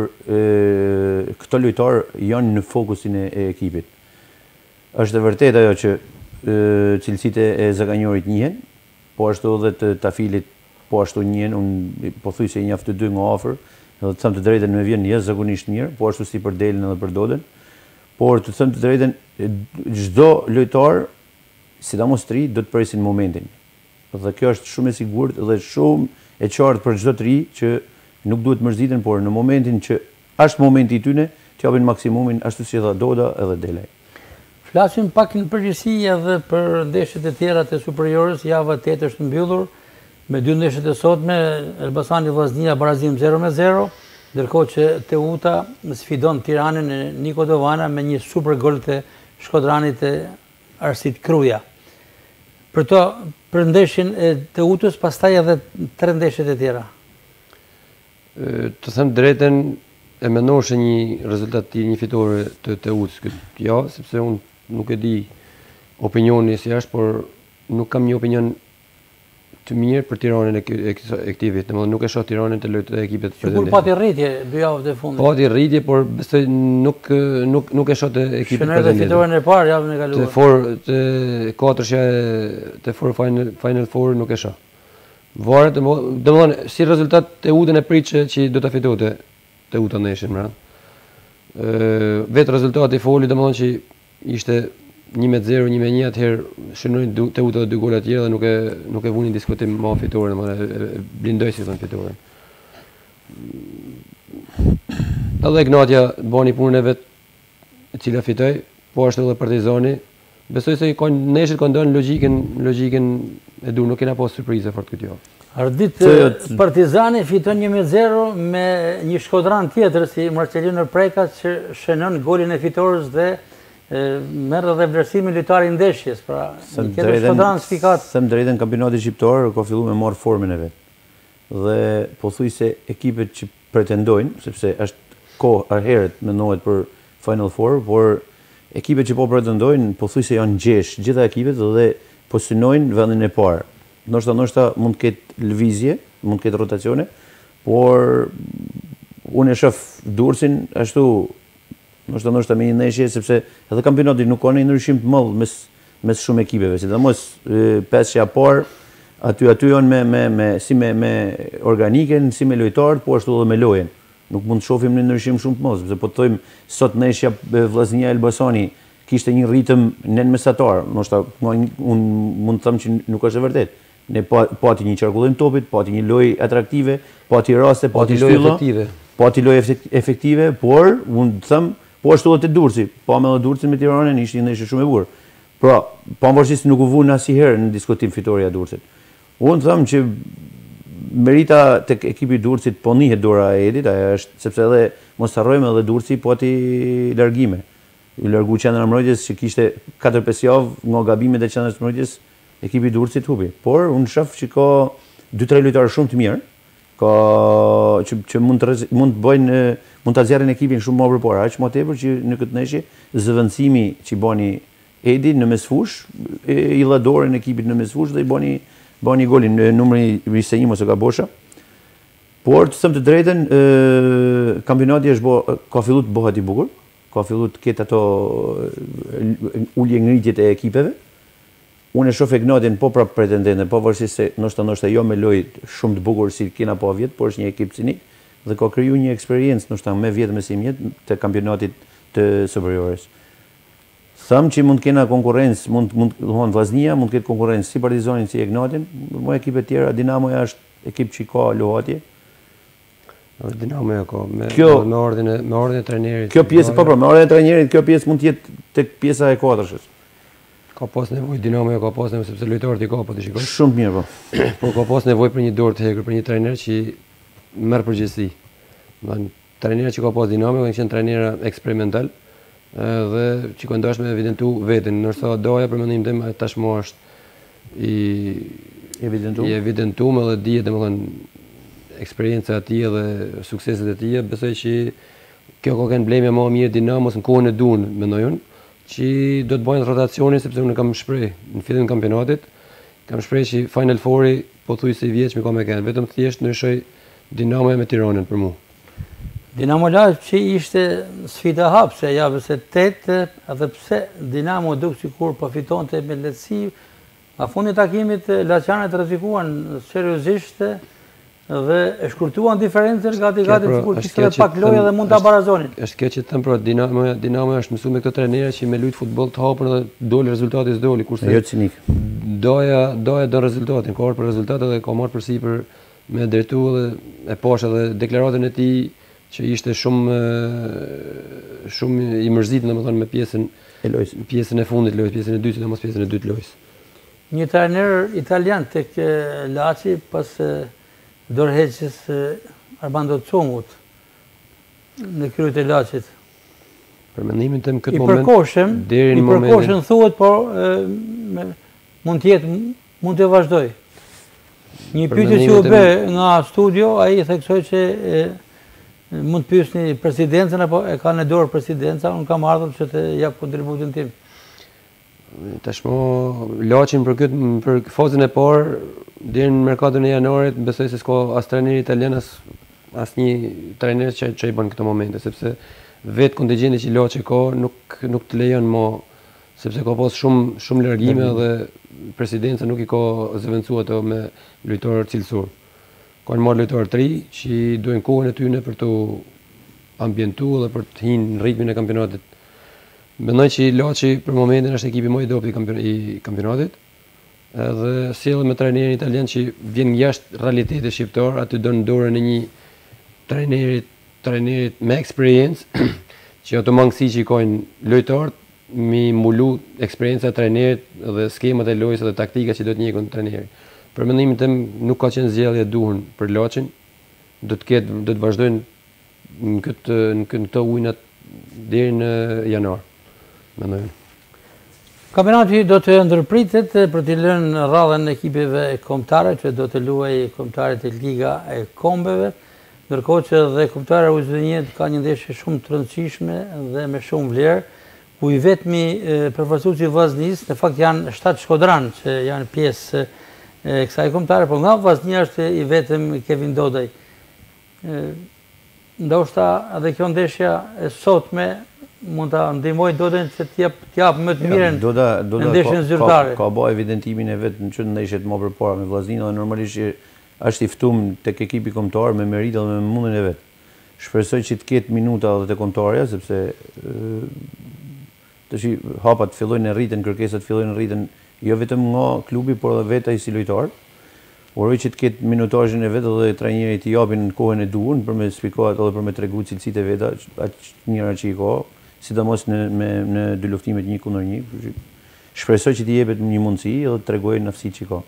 e, këto lojtarë janë në fokusin e, e ekipit. Është e vërtetë ajo që cilësitë e Zaganjorit njihen, po ashtu edhe të Tafilit, po ashtu njihen, unë po thuj se i njeh të dy nga afër, edhe të them të drejtën më vjen jashtëzakonisht mirë, po ashtu si për Delën edhe për Dodën. Por të them të drejtën, çdo lojtar, sidomos të ri, do të presin momentin. Dhe kjo është shumë e sigurt dhe shumë e qartë për çdo të ri që nuk duhet mërziten, por në momentin që është momenti i tyre, të japin maksimumin ashtu si dha Doda edhe Dela. Flasim pak në përgjithësi edhe për ndeshjet e tjera të superiorës, java e tetë është mbyllur me dy ndeshjet e sotme, Elbasani Vllaznia barazim zero me zero, ndërkohë që Teuta sfidon Tiranën e Niko Dovana me një super gol të shkodranit e Arsit Kruja. Për to, për ndeshjen e Teutës, pastaj edhe tre ndeshjet e tjera. Të them drejtën, e mendoshe një rezultat të një fitore të Teutës këtë javë, sepse unë nuk e di opinioni si është, por nuk kam një opinion të mirë për Tiranën e këtij viti. Domethënë nuk e shoh Tiranën të lojtë ekipet të pretendentëve. Sikur pati rritje dy javët e fundit. Pati rritje, por besoj nuk nuk nuk e shoh të ekipet të pretendentëve. Shënoi fitoren e parë javën e kaluar. Të for të katërshja të for final final four nuk e shoh. Varet, domethënë si rezultat Teutën e prit që do ta fitonte Teuta nesër, më radh. Ë vetë rezultati foli, domethënë që ishte një me zero, një me një, atëherë shënojnë Teuta dhe dy gola tjera dhe nuk e nuk e vunin diskutim me fitoren, domethënë e blindoi si thon fitoren. Edhe Ignatja bani punën e vet, e cila fitoi, po ashtu edhe Partizani. Besoj se kanë nesër kanë dhënë logjikën, logjikën e dur, nuk kena pas surprizë fort këtë javë. Ardit Partizani fiton një me zero me një shkodran tjetër si Marcelino Preka që shënon golin e fitores dhe merr edhe vlerësimin lojtari i ndeshjes, pra një tjetër shkodran sfikat. Them drejtën, kampionati shqiptar ka filluar me marr formën e vet. Dhe pothuajse ekipet që pretendojnë, sepse është kohë herët mendohet për Final Four, por ekipet që po pretendojnë pothuajse janë gjesh, gjitha ekipet dhe po synojnë vendin e parë. Ndoshta ndoshta mund të ketë lëvizje, mund të ketë rotacione, por unë e shoh Durrësin ashtu, ndoshta ndoshta me një ndeshje, sepse edhe kampionati nuk ka një ndryshim të madh mes mes shumë ekipeve, sidomos pesë e parë, aty aty janë me me me si me me organiken, si me lojtarët, po ashtu edhe me lojën. Nuk mund të shohim një ndryshim shumë të madh, sepse po të thojmë sot ndeshja Vllaznia Elbasani kishte një ritëm nën mesatar, ndoshta unë mund të them që nuk është e vërtetë. Ne pati një qarkullim topit, pati një lojë atraktive, pati raste, pati lojë efektive. Pati lojë efektive, por unë të them, po ashtu edhe te Durrësi, pa me Durrësin me Tiranën ishte një ndeshje shumë e bukur. Pra, pavarësisht nuk u vun asnjëherë në diskutim fitoria e Durrësit. Unë them që merita tek ekipi i Durrësit po nihet dora e Edit, ajo është sepse edhe mos harrojmë edhe Durrësi pati largime. I largu qendra mbrojtjes që kishte katër pesë javë nga gabimet e qendrës mbrojtjes, ekipi i Durrësit hubi. Por unë shoh që ka dy tre lojtarë shumë të mirë, ka që, që mund të mund të bëjnë mund ta zjarrin ekipin shumë më përpara, aq më tepër që në këtë ndeshje zëvendësimi që bani Edi në mesfush, i dha dorën ekipit në mesfush dhe i bani bani golin në numri Riseim ose Gabosha. Por të them të drejtën, kampionati është bo, ka filluar të bëhet i bukur. ka fillu të ketë ato ullje ngritjet e ekipeve. Unë e shoh Ignatin po prap pretendente, po pavarësisht se ndoshta ndoshta jo me lojë shumë të bukur si kena po vjet, por është një ekip cinik dhe ka kriju një eksperiencë ndoshta me vjet me si mjet të kampionatit të superiores. Tham që mund të kena konkurrencë, mund mund domthon Vllaznia mund të ketë konkurrencë si Partizanin si Ignatin, mo ekipe të tjera, Dinamoja është ekip që ka lohatje. Dinamoja ka me Kjo- me ordin e me ordin e trajnerit. Kjo pjesë po po, me orën e trajnerit, kjo pjesë mund të jetë tek pjesa e katërshës. Ka pas nevojë Dinamoja ka pas nevojë sepse lojtarët i ka po ti shikoj. Shumë mirë po. Po ka pas nevojë për një dorë të hekur, për një trajner që merr përgjegjësi. Domethënë trajnera që ka pas Dinamo kanë qenë trajnera eksperimental dhe që kanë dashur me evidentu veten, ndërsa doja për mendimin tim tashmë është i Evidentu. i evidentuar dhe dihet domethënë eksperjenca e tij dhe sukseset e tij, besoj që kjo ka qenë blemja më e mirë Dinamos në kohën e duhur, mendoj unë, që do të bëjnë rotacionin sepse unë kam shpreh në fillim të kampionatit, kam shpreh që Final Four-i pothuajse i vjeç me ka me kanë, vetëm thjesht ndryshoj Dinamoja me Tiranën për mua. Dinamo Laç që ishte sfida hapse javës së tetë, edhe pse Dinamo duk sikur po fitonte me lehtësi, a fundi takimit laçanët rrezikuan seriozisht dhe e shkurtuan diferencën gati gati pra, sikur është kishte kjo që pak lojë them- dhe mund ta është- barazonin. Është kjo që them pra Dinamo Dinamo është mësuar me këto trajnerë që me lut futboll të hapur dhe doli rezultati s'doli, kurse Jo cinik. doja doja do rezultatin, ka ardhur për rezultate dhe ka marrë përsipër me drejtu dhe e pasha dhe deklaratën e tij që ishte shumë e, shumë i mërzitur domethënë me pjesën E lojës. pjesën e fundit të lojës, pjesën e dytë, sidomos pjesën e dytë të lojës. Një trajner italian tek e, Laçi pas e, dorëheqjes e, Armando Congut në krye të Laçit. Për mendimin tim këtë I moment përkohshëm, deri i në momentin përkohshëm thuhet, por e, me, mund të jetë mund të vazhdoj. Një Për pyetje që mendimin u tim- bë nga studio, ai theksoi që e, mund të pyesni presidencën apo e ka në dorë presidenca, unë kam ardhur që të jap kontributin tim. tashmë Laçin për këtë për fazën e parë deri në merkaton e janarit besoj se s'ka as trajner italian as asnjë trajner që që i bën këto momente sepse vetë kontingjenti që Laçi ka nuk nuk të lejon më sepse ka pas shumë shumë largime dhe presidenca nuk i ka zëvendësuar ato me lojtarë cilësor. Kanë marrë lojtarë të ri që duhen kohën e tyre për të ambientuar dhe për të hinë në ritmin e kampionatit. Mendoj që Laçi për momentin është ekipi më i dobët i kampion- i kampionatit. Edhe sjellë me trajnerin italian që vjen jashtë realitetit shqiptar, aty do në dorën e një trajnerit, trajnerit me eksperiencë, që ato mangësi që i kanë lojtarët, mi mbulu eksperjenca e trajnerit dhe skemat e lojës dhe taktika që do të njekun trajneri. Për mendimin tim nuk ka qenë zgjedhje e duhur për Laçin. Do të ketë do të vazhdojnë në këtë në këto ujnat deri në janar. Mendoj. Kampionati do të ndërpritet për të lënë radhën e ekipeve kombëtare, që do të luajë kombëtarët e Liga e Kombeve, ndërkohë që dhe kombëtare U zënjet ka një ndeshje shumë të rëndësishme dhe me shumë vlerë, ku i vetmi përfaqësuesi i Vllaznisë, në fakt janë shtatë shkodran që janë pjesë e kësaj kombëtare, por nga Vllaznia është i vetëm Kevin Dodaj. E, Ndoshta edhe kjo ndeshja e sotme mund ta ndihmoj Dodën që t'jap t'jap më të mirën Doda Doda në ndeshjen ka- zyrtare. Ka, ka bë evidentimin e vet në çdo ndeshje më përpara me Vllaznin dhe normalisht që është i ftuar tek ekipi kombëtar me meritë dhe me mundjen e vet. Shpresoj që të ketë minuta edhe te kombëtarja sepse ë, tash hapat fillojnë në rritën, kërkesat fillojnë në rritën jo vetëm nga klubi, por edhe vetë ai si lojtar. Uroj që të ketë minutazhin e vet dhe trajnerit i japin në kohën e duhur për me shpjeguar edhe për me tregu cilësitë e veta, aq njëra që i ka, sidomos në me në dy luftimet një kundër një. Kështu që shpresoj që t'i jepet një mundësi edhe të tregojë në aftësitë që ka.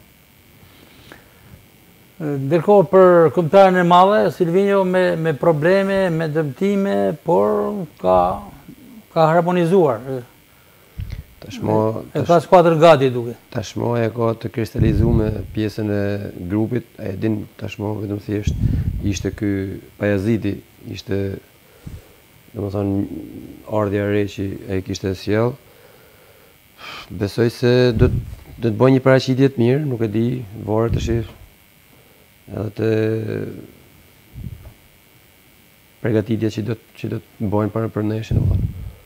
Ndërkohë për kombëtaren e madhe, Silvinjo me, me probleme, me dëmtime, por ka, ka harmonizuar. Tashmë E ka skuadrën gati duke. Tashmë e ka të kristalizuar me pjesën e grupit, e din tashmë vetëm thjesht ishte ky Pajaziti, ishte domethënë ardhja e re që ai kishte sjell. Besoj se do të do të bëjë një paraqitje të mirë, nuk e di, varet tash edhe të përgatitja që do të që do të bëjnë para për nesër, domethënë.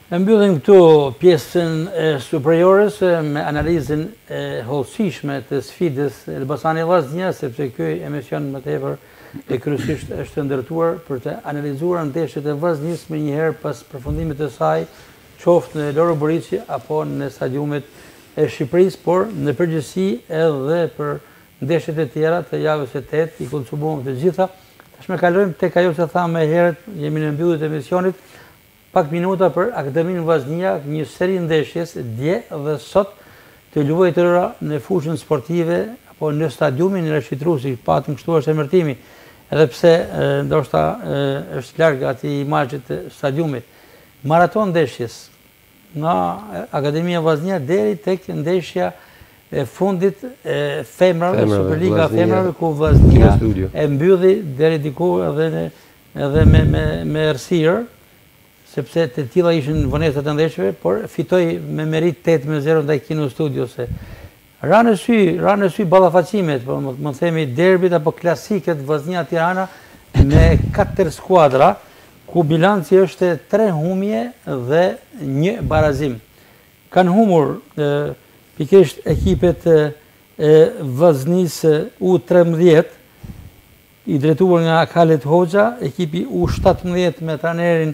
E mbyllim këtu pjesën e superiores me analizën e hollësishme të sfidës Elbasani Vllaznia, sepse ky emision më tepër e kryesisht është ndërtuar për të analizuar ndeshjet e Vllaznisë më njëherë pas përfundimit të saj, qoftë në Loro Boriçi apo në stadiumet e Shqipërisë, por në përgjithësi edhe për ndeshjet e tjera të javës së tetë i konsumuam të gjitha. Tashmë kalojmë tek ajo që thamë më herët, jemi në mbyllje të emisionit. Pak minuta për Akademinë Vllaznia, një seri ndeshjes dje dhe sot të luajtura në fushën sportive apo në stadiumin e Rashid Rusi, patëm kështu është emërtimi, edhe pse ndoshta është larg atij imazhit të stadiumit. Maraton ndeshjes nga Akademia Vllaznia deri tek ndeshja e fundit e femrave, Superliga femrave, ku Vllaznia e mbylli deri diku edhe edhe me me me errësirë, sepse të tilla ishin vonesat e ndeshjeve, por fitoi me merit tetë me zero ndaj Kino Studiose. Ra në sy, ra në sy ballafaqimet, po më themi derbit apo klasiket Vllaznia Tirana me katër skuadra, ku bilanci është tre humje dhe një barazim. Kanë humur pikërisht ekipet e Vllaznisë U tremëdhjetë, i drejtuar nga Khaled Hoxha, ekipi U shtatëmbëdhjetë me trajnerin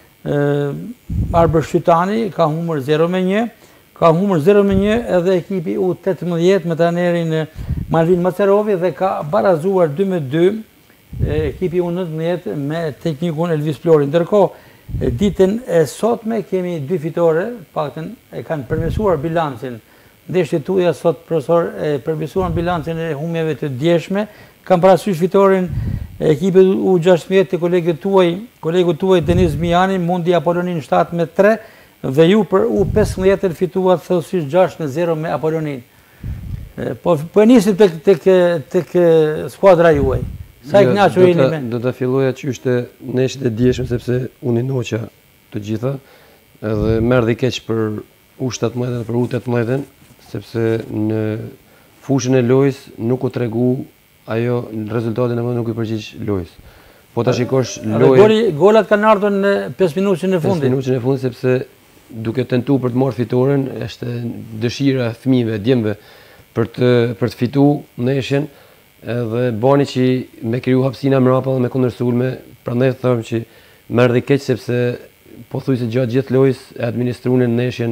Arber Shqytani ka humur zero me një, ka humur zero me një edhe ekipi U tetëmbëdhjetë me trajnerin Malvin Macerovi dhe ka barazuar dy me dy ekipi U nëntëmbëdhjetë me teknikun Elvis Flori. Ndërkohë, ditën e sotme kemi dy fitore, paktën e kanë përmirësuar bilancin. Ndeshjet tuaja sot, profesor, e përmirësuan bilancin e humjeve të djeshme, kam parasysh fitorin e ekipit U gjashtëmbëdhjetë të kolegët tuaj, kolegu tuaj Deniz Mijani, mundi Apollonin shtatë me tre, dhe ju për U pesëmbëdhjetë fituat thellësisht gjashtë me zero me Apollonin. Po po nisit tek tek tek skuadra juaj. Sa i kënaqur jeni me? Do ta filloja çështë ndeshjet e dieshme sepse unë noqa të gjitha, edhe merr dhe keq për U shtatëmbëdhjetë dhe për U tetëmbëdhjetë, sepse në fushën e lojës nuk u tregu ajo rezultatin e më nuk i përgjigj lojës. Po ta shikosh lojën. Golat kanë ardhur në pesë minutin e fundit. pesë minutin e fundit sepse duke tentuar për të marrë fitoren, është dëshira e fëmijëve, djemve për të për të fituar ndeshjen, edhe bani që me kriju hapësina mbrapa dhe me kundërsulme, prandaj them që merr dhe keq sepse pothuajse gjatë gjithë lojës e administruan ndeshjen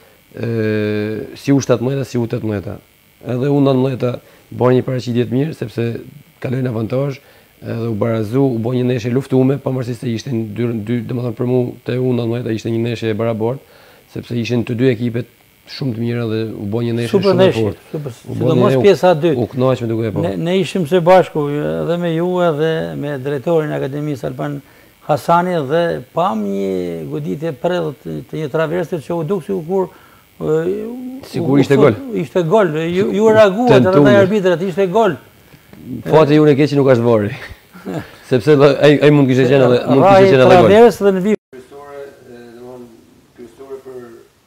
si U shtatëmbëdhjetë si U tetëmbëdhjetë. Edhe U nëntëmbëdhjetë bën një paraqitje të mirë sepse kalojnë avantazh, edhe u barazu, u bën një ndeshje luftueme, pavarësisht se ishin dy, dy domethënë për mua te U nëntëmbëdhjetë ishte një ndeshje e barabartë, sepse ishin të dy ekipet shumë të mira dhe u bën një ndeshje shumë e fortë. Super ndeshje, sidomos pjesa e dytë. U kënaq me duke e pa. Ne, ne ishim së bashku edhe me ju edhe me drejtorin e Akademisë Alban Hasani dhe pam një goditje prerë të një traverse që u duk sikur sigur ishte gol. Ishte gol. Ju, ju reaguat edhe ndaj arbitrat, ishte gol. Fati ju në keq që nuk është varri. Sepse ai ai mund kishte qenë edhe mund kishte qenë edhe gol. Traverse dhe në vip. Kryesore, domthon kryesore për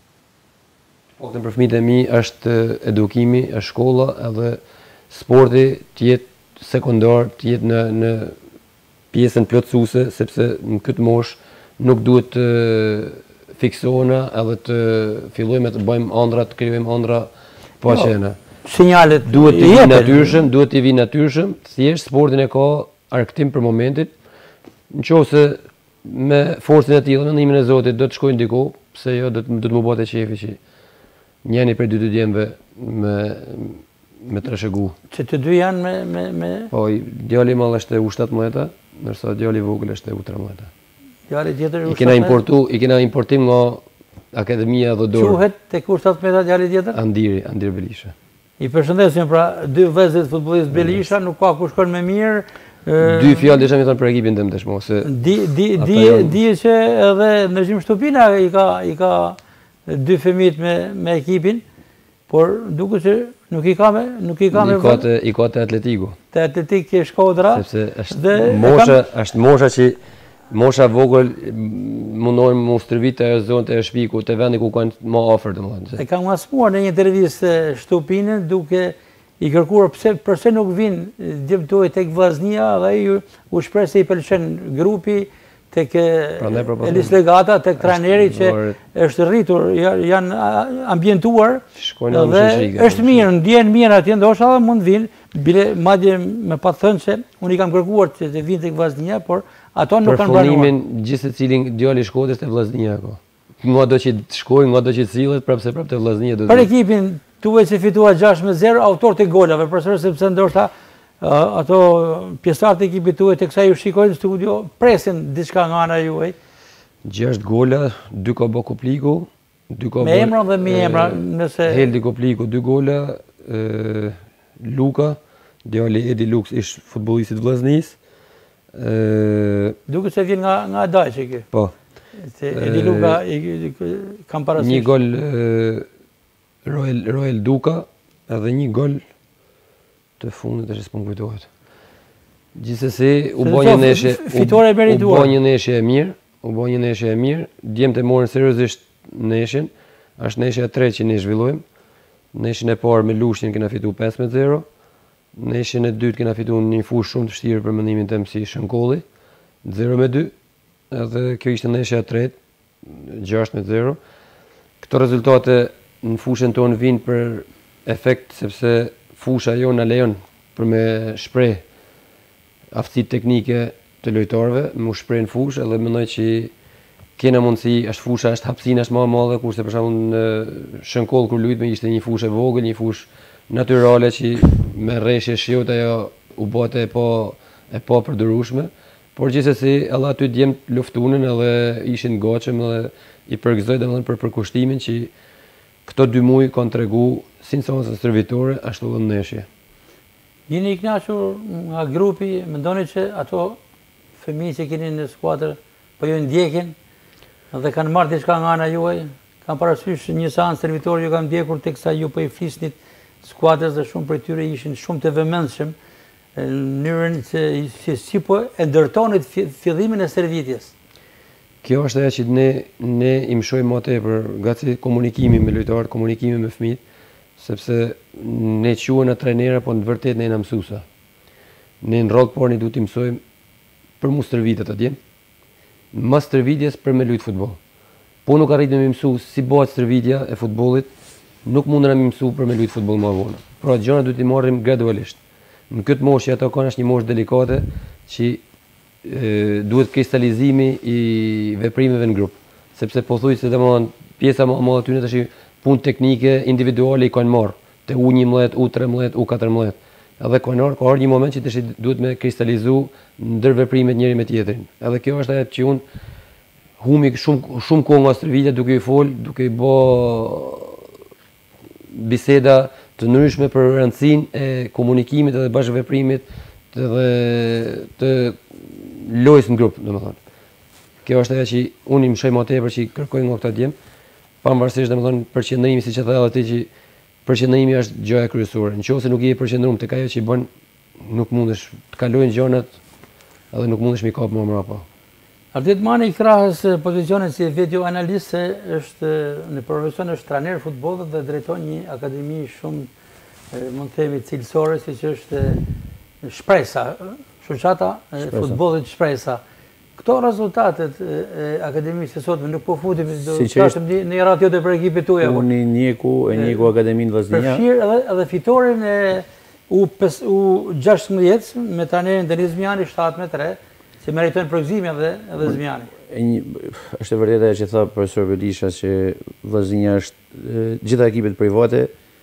sportin për fëmijët e mi është edukimi, është shkolla edhe sporti të jetë sekondar, të jetë në në pjesën plotësuese, sepse në këtë moshë nuk duhet të fiksohena edhe të fillojmë të bëjmë ëndra, të krijojmë ëndra pa qenë. Sinjalet duhet të vi natyrshëm, duhet të vi natyrshëm, thjesht sportin e ka arktim për momentit. Nëse me forcën e tillë në nimin e Zotit do të shkojnë diku, pse jo do të do të më bëte qefi që njëri prej dy dy djemve me me trashëgu. Që të dy janë me me me Po, djali i madh është U shtatëmbëdhjetë, ndërsa djali i vogël është U trembëdhjetë. Djali tjetër I kena importu, i kena importim nga Akademia Dhodor. Quhet tek U shtatëmbëdhjetë djali tjetër? Andiri, Andir Belisha. I përshëndesim pra dy vëzhgë të futbollistë Belisha, nuk ka ku shkon më mirë. Dy fjalë desha më thon për ekipin tim tashmë se di di di di që edhe Nezim Shtupina i ka i ka dy fëmijë me me ekipin, por duket se nuk i ka me nuk i ka me i ka te i ka te Atletiku. Te Atletik e Shkodra. Sepse është mosha, është mosha që mosha vogël mundohen më stërvit e zonë të shpiku, të vendi ku kanë më afër domethënë. E kam ngasmuar në një intervistë Shtupinën duke i kërkuar pse pse nuk vin djemtuaj tek Vllaznia dhe ai u shpreh se i pëlqen grupi, tek Elis Legata, tek trajneri që është rritur, janë ambientuar dhe është mirë, ndjen mirë atje, ndoshta edhe mund vinë, bile madje me pa thënë se unë i kam kërkuar që të vinë tek Vllaznia, por ato nuk kanë pranuar. Për funimin gjithë secilin djali i Shkodrës te Vllaznia ako. Nga do që të shkojnë, nga do që të sillet, prapse prapë te Vllaznia do të. Për ekipin tuaj që fitua gjashtë me zero, autor të golave, përsëri sepse ndoshta ato pjesëtarët e ekipit tuaj teksa ju shikojnë në studio presin diçka nga ana juaj. Gjashtë gola, dy ka bë Kopliku, dy ka me emra dhe me emra, nëse Heldi Kopliku dy gola, Luka, djali Edi Lux ish futbollisti i Vllaznisë. Duket se vjen nga nga Dajçi ky. Po. Se Edi Luka kam parasysh. Një gol Roel Roel Duka, edhe një gol të fundit e s'po kujtohet. Gjithsesi u bë një neshje, fitore e merituar. U bë një neshje e mirë, u bë një neshje e mirë. Djemtë morën seriozisht neshjen. Është neshja e tretë që ne zhvillojmë. Neshjen e parë me Lushnjën kena fituar pesë me zero. Neshjen e dytë kena fituar një fushë shumë të vështirë për mendimin tim si Shënkolli, zero me dy. Edhe kjo ishte neshja e tretë, gjashtë me zero. Këto rezultate në fushën tonë vinë për efekt sepse fusha jo në lejon për me shpreh aftësitë teknike të lojtarëve, me u shpreh në fushë, edhe mendoj që kena mundësi, është fusha, është hapësina është më e madhe, kurse për shembull në Shënkoll kur luajtme ishte një fushë e vogël, një fushë natyrale që me rreshje shiut ajo u bote e pa e pa përdorueshme, por gjithsesi edhe aty djemt luftunin edhe ishin gatshëm edhe i përgëzoj domethënë për përkushtimin që këto dy muaj kanë tregu si në servitore, ashtu dhe ndeshje. Jeni i kënaqur nga grupi, mendoni që ato fëmijë që keni në skuadër po ju ndjekin dhe kanë marrë diçka nga ana juaj? Kanë parasysh një seancë servitori ju kanë ndjekur teksa ju po i flisnit skuadrës dhe shumë prej tyre ishin shumë të vëmendshëm në mënyrën se si po e ndërtonit fillimin e servitjes. Kjo është ajo që ne ne i mësojmë më tepër, gaci komunikimi me lojtarët, komunikimi me fëmijët, sepse ne quhen trajnera, po në të vërtetë ne jena mësuesa. Ne në rrogë por ne duhet të mësojmë për mos stërvitet atje. Mas stërvitjes për me luajt futboll. Po nuk arritëm të mësu si bëhet stërvitja e futbollit, nuk mundena të mësu për me luajt futboll më vonë. Pra gjërat duhet i marrim gradualisht. Në këtë moshë ato kanë është një moshë delikate që e, duhet kristalizimi i veprimeve në grup, sepse pothuajse domethënë pjesa më e madhe aty tash punë teknike individuale i kanë marrë te U njëmbëdhjetë, U tretëmbëdhjetë, U katërmbëdhjetë. Edhe kanë marrë, ka ardhur një moment që tash duhet me kristalizu ndër veprimet njëri me tjetrin. Edhe kjo është ajo që unë humi shumë shumë kohë nga stërvitja duke i fol, duke i bë biseda të ndryshme për rëndësinë e komunikimit edhe bashkëveprimit dhe të lojës në grup, domethënë. Kjo është ajo që unë i mësoj më tepër që kërkoj nga këta djem, pavarësisht domethënë përqendrimi siç e thënë edhe ti që përqendrimi është gjëja kryesore. Nëse nuk je i përqendruar tek ajo që bën, nuk mundesh të kalojnë gjërat edhe nuk mundesh mi kap më mbrapa. Ardit Mani krahas pozicionin si video analist është në profesion është trajner futbollit dhe drejton një akademi shumë mund të themi cilësore siç është Shpresa, shoqata e futbollit Shpresa. Këto rezultatet e akademisë së sotme nuk po futim do të thashëm në një radhë të për ekipit tuaj. Unë njeku e njeku akademinë Vllaznia. Përfshir edhe edhe fitoren e U gjashtëmbëdhjetë me trajnerin Deniz Zmiani shtatëdhjetë me tre. Se meritojnë përgëzimin edhe edhe Zmiani. Është e vërtetë ajo që tha profesor Belisha që Vllaznia është gjitha ekipet private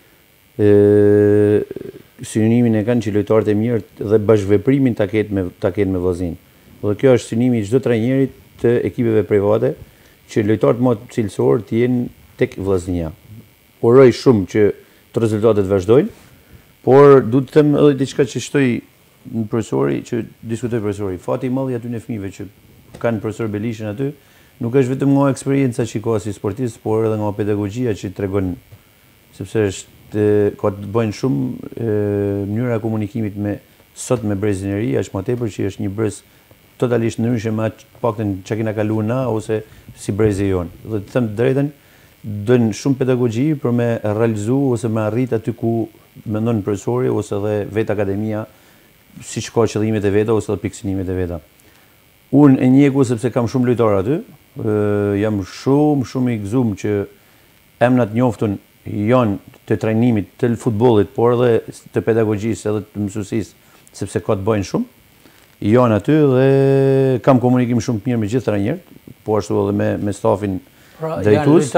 synonimin e kanë që lojtarët e mirë dhe bashkëveprimin ta ketë me ta ketë me Vllaznin. Dhe kjo është synonimi i çdo trajneri të ekipeve private që lojtarët më të cilësor të jenë tek Vllaznia. Uroj shumë që të rezultatet vazhdojnë, por duhet të them edhe diçka që shtoj në profesori që diskutoj profesori. Fati i madh i aty në fëmijëve që kanë profesor Belishën aty, nuk është vetëm nga eksperienca që ka si sportist, por edhe nga pedagogjia që tregon, sepse është ka të bëjnë shumë mënyra e komunikimit me sot me brezin e ri, aq më tepër që është një brez totalisht ndryshe me atë paktën çka kena kaluar na ose si brezi jon. Dhe të them të drejtën, dën shumë pedagogji për me realizu ose me arrit aty ku mendon profesori ose edhe vetë akademia siç ka qëllimet e veta ose edhe pikësinimet e veta. Unë e njeku sepse kam shumë lojtarë aty, jam shumë, shumë i gëzuar që emnat njoftun janë të trajnimit të futbollit, por edhe të pedagogjisë edhe të mësuesisë, sepse ka të bëjnë shumë. Janë aty dhe kam komunikim shumë të mirë me gjithë trajnerët, po ashtu edhe me, me stafin pra, drejtues.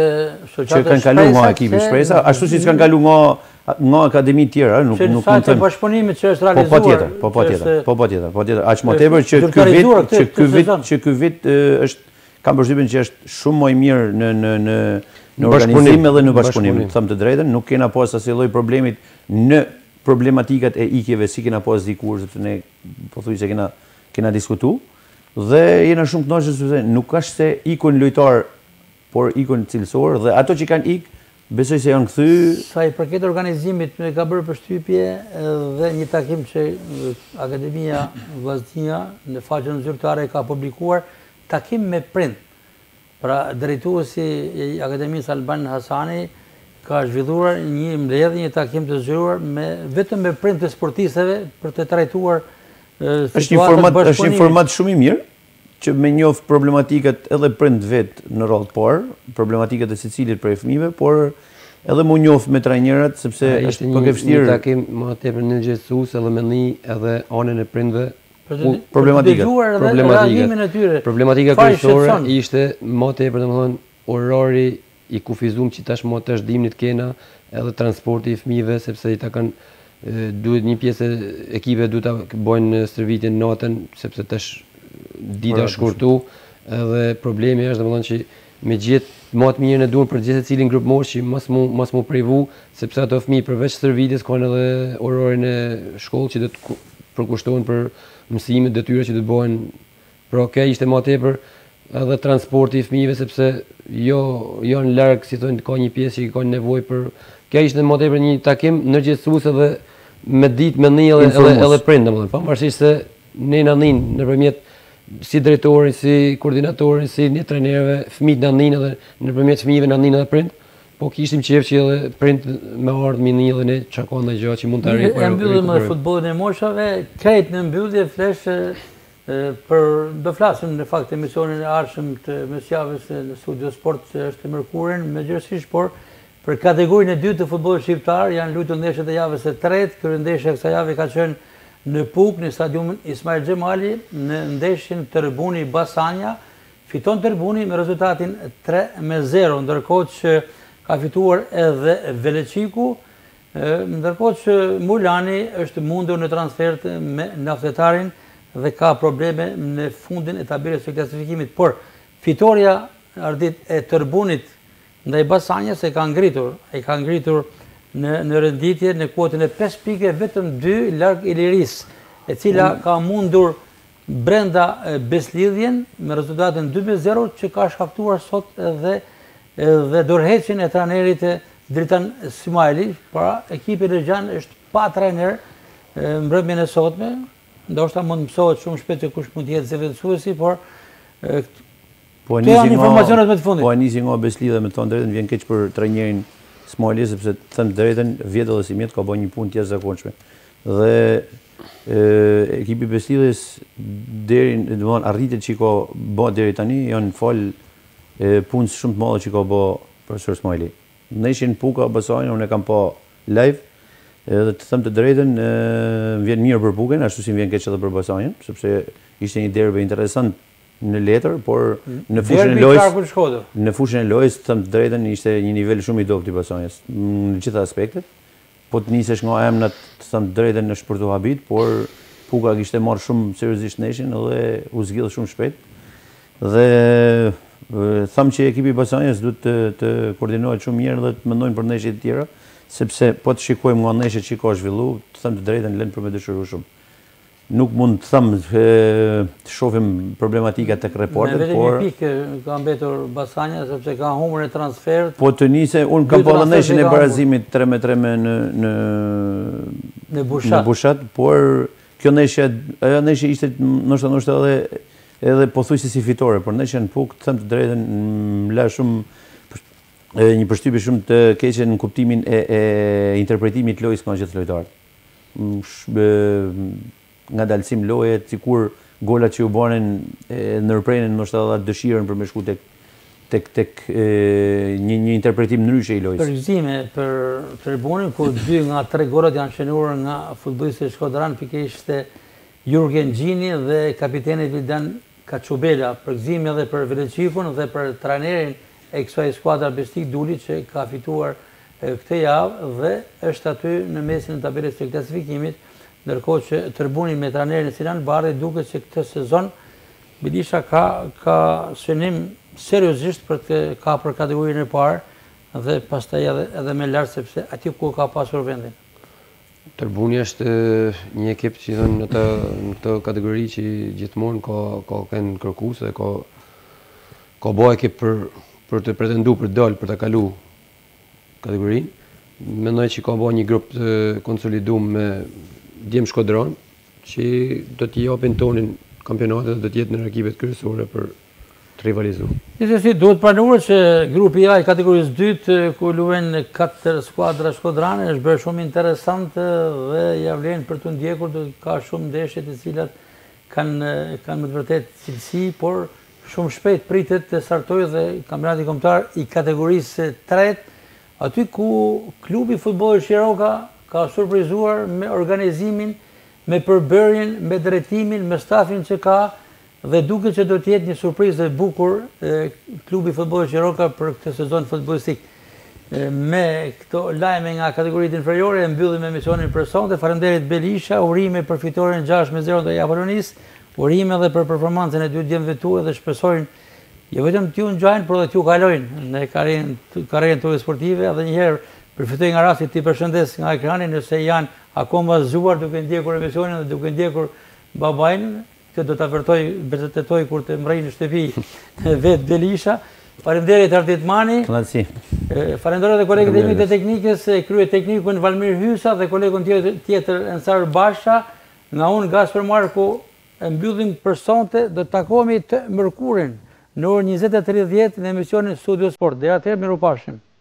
Që kanë kalu nga ekipi Shpresa, ashtu siç kanë kalu nga nga akademi tjera, nuk nuk nuk mund të them. bashkëpunimit që është Po realizuar. patjetër, po patjetër, po patjetër, po patjetër. Aq më tepër që ky vit, që ky vit, që ky vit është kam përshtypjen që është shumë më i mirë në në në në organizim edhe në bashkëpunim. Them të drejtën, nuk kena pas asnjë lloj problemit në problematikat e ikjeve si kena pas dikur, sepse ne pothuajse kena kena diskutuar dhe jena shumë të kënaqur sepse nuk është se ikun lojtar, por ikun cilësor dhe ato që kanë ik besoj se janë kthy. Sa i përket organizimit, me ka bërë përshtypje dhe një takim që Akademia Vllaznia në faqen zyrtare ka publikuar, takim me prind. Pra drejtuesi i Akademisë Alban Hasani ka zhvilluar një mbledhje, një takim të zgjuar me vetëm me prind të sportistëve për të trajtuar Është një format, është një format shumë i mirë që me njoh problematikat edhe prind vet në rol të parë, problematikat e secilit prej fëmijëve, por edhe më njoh me trajnerët sepse është pak e vështirë. Një takim më tepër në gjithësues edhe me një edhe anën e prindve. Problematika. Problematika. Problematika kryesore ishte më tepër domethënë orari i kufizuar që tashmë tash dimnit kena edhe transporti i fëmijëve sepse i ta kanë duhet një pjesë ekipe duhet ta bëjnë stërvitjen natën sepse tash dita shkurtu edhe problemi është domethënë që me gjithë më të mirën e duan për gjithë secilin grup moshë që mos mu mos mu privu sepse ato fëmijë përveç stërvitjes kanë edhe orarin e shkollës që do të përkushtohen për mësimet, detyra që do të bëhen. Pra kjo ishte më tepër edhe transporti i fëmijëve sepse jo janë larg, si thonë, ka një pjesë që kanë nevojë për. Kjo ishte më tepër një takim ndërgjegjësues edhe me ditë me një edhe edhe, edhe prind domethënë, pavarësisht se ne na nin nëpërmjet si drejtorin, si koordinatorin, si një trajnerëve, fëmijët na nin edhe nëpërmjet fëmijëve na nin edhe prind. Po kishim qejf që edhe prind me ardhmë një edhe ne çka ka ndaj gjë që mund ta rrimë. Ne mbyllim me futbollin e moshave, krejt në mbyllje flesh për do flasim në fakt emisionin e ardhshëm të mesjavës në Studio Sport që është mërkurën mëngjesisht, por për kategorinë e dytë të futbollit shqiptar janë luajtur ndeshjet e javës së tretë. Kryendeshja e kësaj jave ka qenë në Puk, në stadiumin Ismail Xhemali, në ndeshjen Tërbuni Basanja. Fiton Tërbuni me rezultatin tre me zero, ndërkohë që ka fituar edhe Veleqiku, ndërkohë që Mulani është mundur në transfert me naftetarin dhe ka probleme në fundin e tabelës së klasifikimit. Por fitoria ardit e Tërbunit ndaj Basanjës e ka ngritur, e ka ngritur në, në renditje në kuotën e pesë pike, vetëm dy larg Iliris, e cila ka mundur brenda Beslidhjen me rezultatin dy me zero që ka shkaktuar sot edhe dhe dorëheqjen e trajnerit Dritan Symajli. Pra ekipi Regjan është pa trajner mbrëmjen e sotme, ndoshta mund mësohet shumë shpejt se kush mund të jetë zëvendësuesi, por po këto janë informacionet më të fundit. Po nisi nga Beslidha me të drejtën, vjen keq për trajnerin Symajli sepse të them të drejtën, vjet edhe si mjet ka bërë një punë të jashtëzakonshme. Dhe e, ekipi Beslidhës deri domthon arritjet që ka bërë deri tani janë fal punës shumë të madhe që ka bë profesor Symajli. Ne ishin Puka Basanja, unë e kam pa live, edhe të them të drejtën, vjen mirë për Pukën, ashtu si vjen keq edhe për Basanjën, sepse ishte një derbi interesant në letër, por në fushën e lojës, në fushën e lojës, të them të drejtën, ishte një nivel shumë i dobët i Basanjës në gjitha aspektet. Po të nisesh nga emnat, të them të drejtën, është për të habit, por Puka kishte marrë shumë seriozisht neshin edhe u zgjidh shumë shpejt. Dhe thamë që ekipi Basanjës duhet të, të koordinohet shumë mirë dhe të mendojnë për ndeshjet e tjera, sepse po të shikojmë nga ndeshjet që ka zhvillu, të thëmë të drejtën lënë për me dëshiru shumë. Nuk mund të thëmë të shohim problematika tek reportet, me por... Me vetëm një pikë ka mbetur Basanja, sepse ka humbur në transfert. Po të nise, unë kam pa ndeshjen e barazimit tre me tre me në, në, në Bushat. Në Bushat, por kjo ndeshje, ajo ndeshje ishte nështë nështë edhe edhe pothuajse si fitore, por ne që në Puk, të them të drejtën, më la shumë një përshtypje shumë të keqe në kuptimin e, e interpretimit lojës nga gjithë lojtarët. Nga dalësim loje, sikur golat që u bonin nërprenin nështë edhe dëshirën për me shku tek tek tek një një interpretim ndryshe i lojës. Përgjithësime për tribunin ku dy nga tre golat janë shënuar nga futbollisti shkodran, pikërisht Jurgen Gjini dhe kapiteni Vildan Kaçubela. Përgjithësime edhe për Veleçifun dhe për trajnerin e kësaj skuadra Bestik Duli që ka fituar këtë javë dhe është aty në mesin e tabelës së klasifikimit, ndërkohë që tribuni me trajnerin Sinan Bardhi duket se këtë sezon Belisha ka ka synim seriozisht për të kapur kategorinë e parë dhe pastaj edhe edhe më lart sepse aty ku ka pasur vendin. Tribuni është një ekip që thon në të në këtë kategori që gjithmonë ka ka kanë kërkues dhe ka ka bëu ekip për për të pretenduar për dal për ta kalu kategorinë. Mendoj që ka bëu një grup të konsoliduar me Djem Shkodran që do t'i japin tonin kampionatet dhe do të jetë në ekipet kryesore për të rivalizuar. Gjithsesi duhet pranuar që grupi A i kategorisë dytë ku luajnë katër skuadra shkodrane është bërë shumë interesante dhe ja vlen për të ndjekur, ka shumë ndeshje të cilat kanë kanë me të vërtetë cilësi, por shumë shpejt pritet të startojë dhe kampionati kombëtar i kategorisë tretë, aty ku klubi futbollit Shiroka ka surprizuar me organizimin, me përbërjen, me drejtimin, me stafin që ka dhe duket që do të jetë një surprizë e bukur klubi futbollit Shiroka për këtë sezon futbollistik. Me këto lajme nga kategoritë inferiore mbyllim emisionin për sonte. Faleminderit Belisha, urime për fitoren gjashtë me zero ndaj Apollonis, urime edhe për performancën e dy djemve tuaj dhe shpresojnë jo vetëm t'ju ngjajnë, por edhe t'ju kalojnë në karrierën tuaj sportive. Edhe një herë përfitoj nga rasti t'i përshëndes nga ekrani nëse janë akoma zgjuar duke ndjekur emisionin dhe duke ndjekur babain. Këtë do të avertoj, betetoj kur të mrej në shtëpi vetë Belisha. Faleminderit Arditmani. Kënaqësi. Falenderoj edhe kolegët e mi të teknikës, krye teknikun Valmir Hysa dhe kolegun tjetër Ensar Basha. Nga unë Gasper Marku e mbyllim për sonte, do të takohemi të mërkurin në orën njëzet e tridhjetë në emisionin Studio Sport. Deri atëherë, mirupafshim.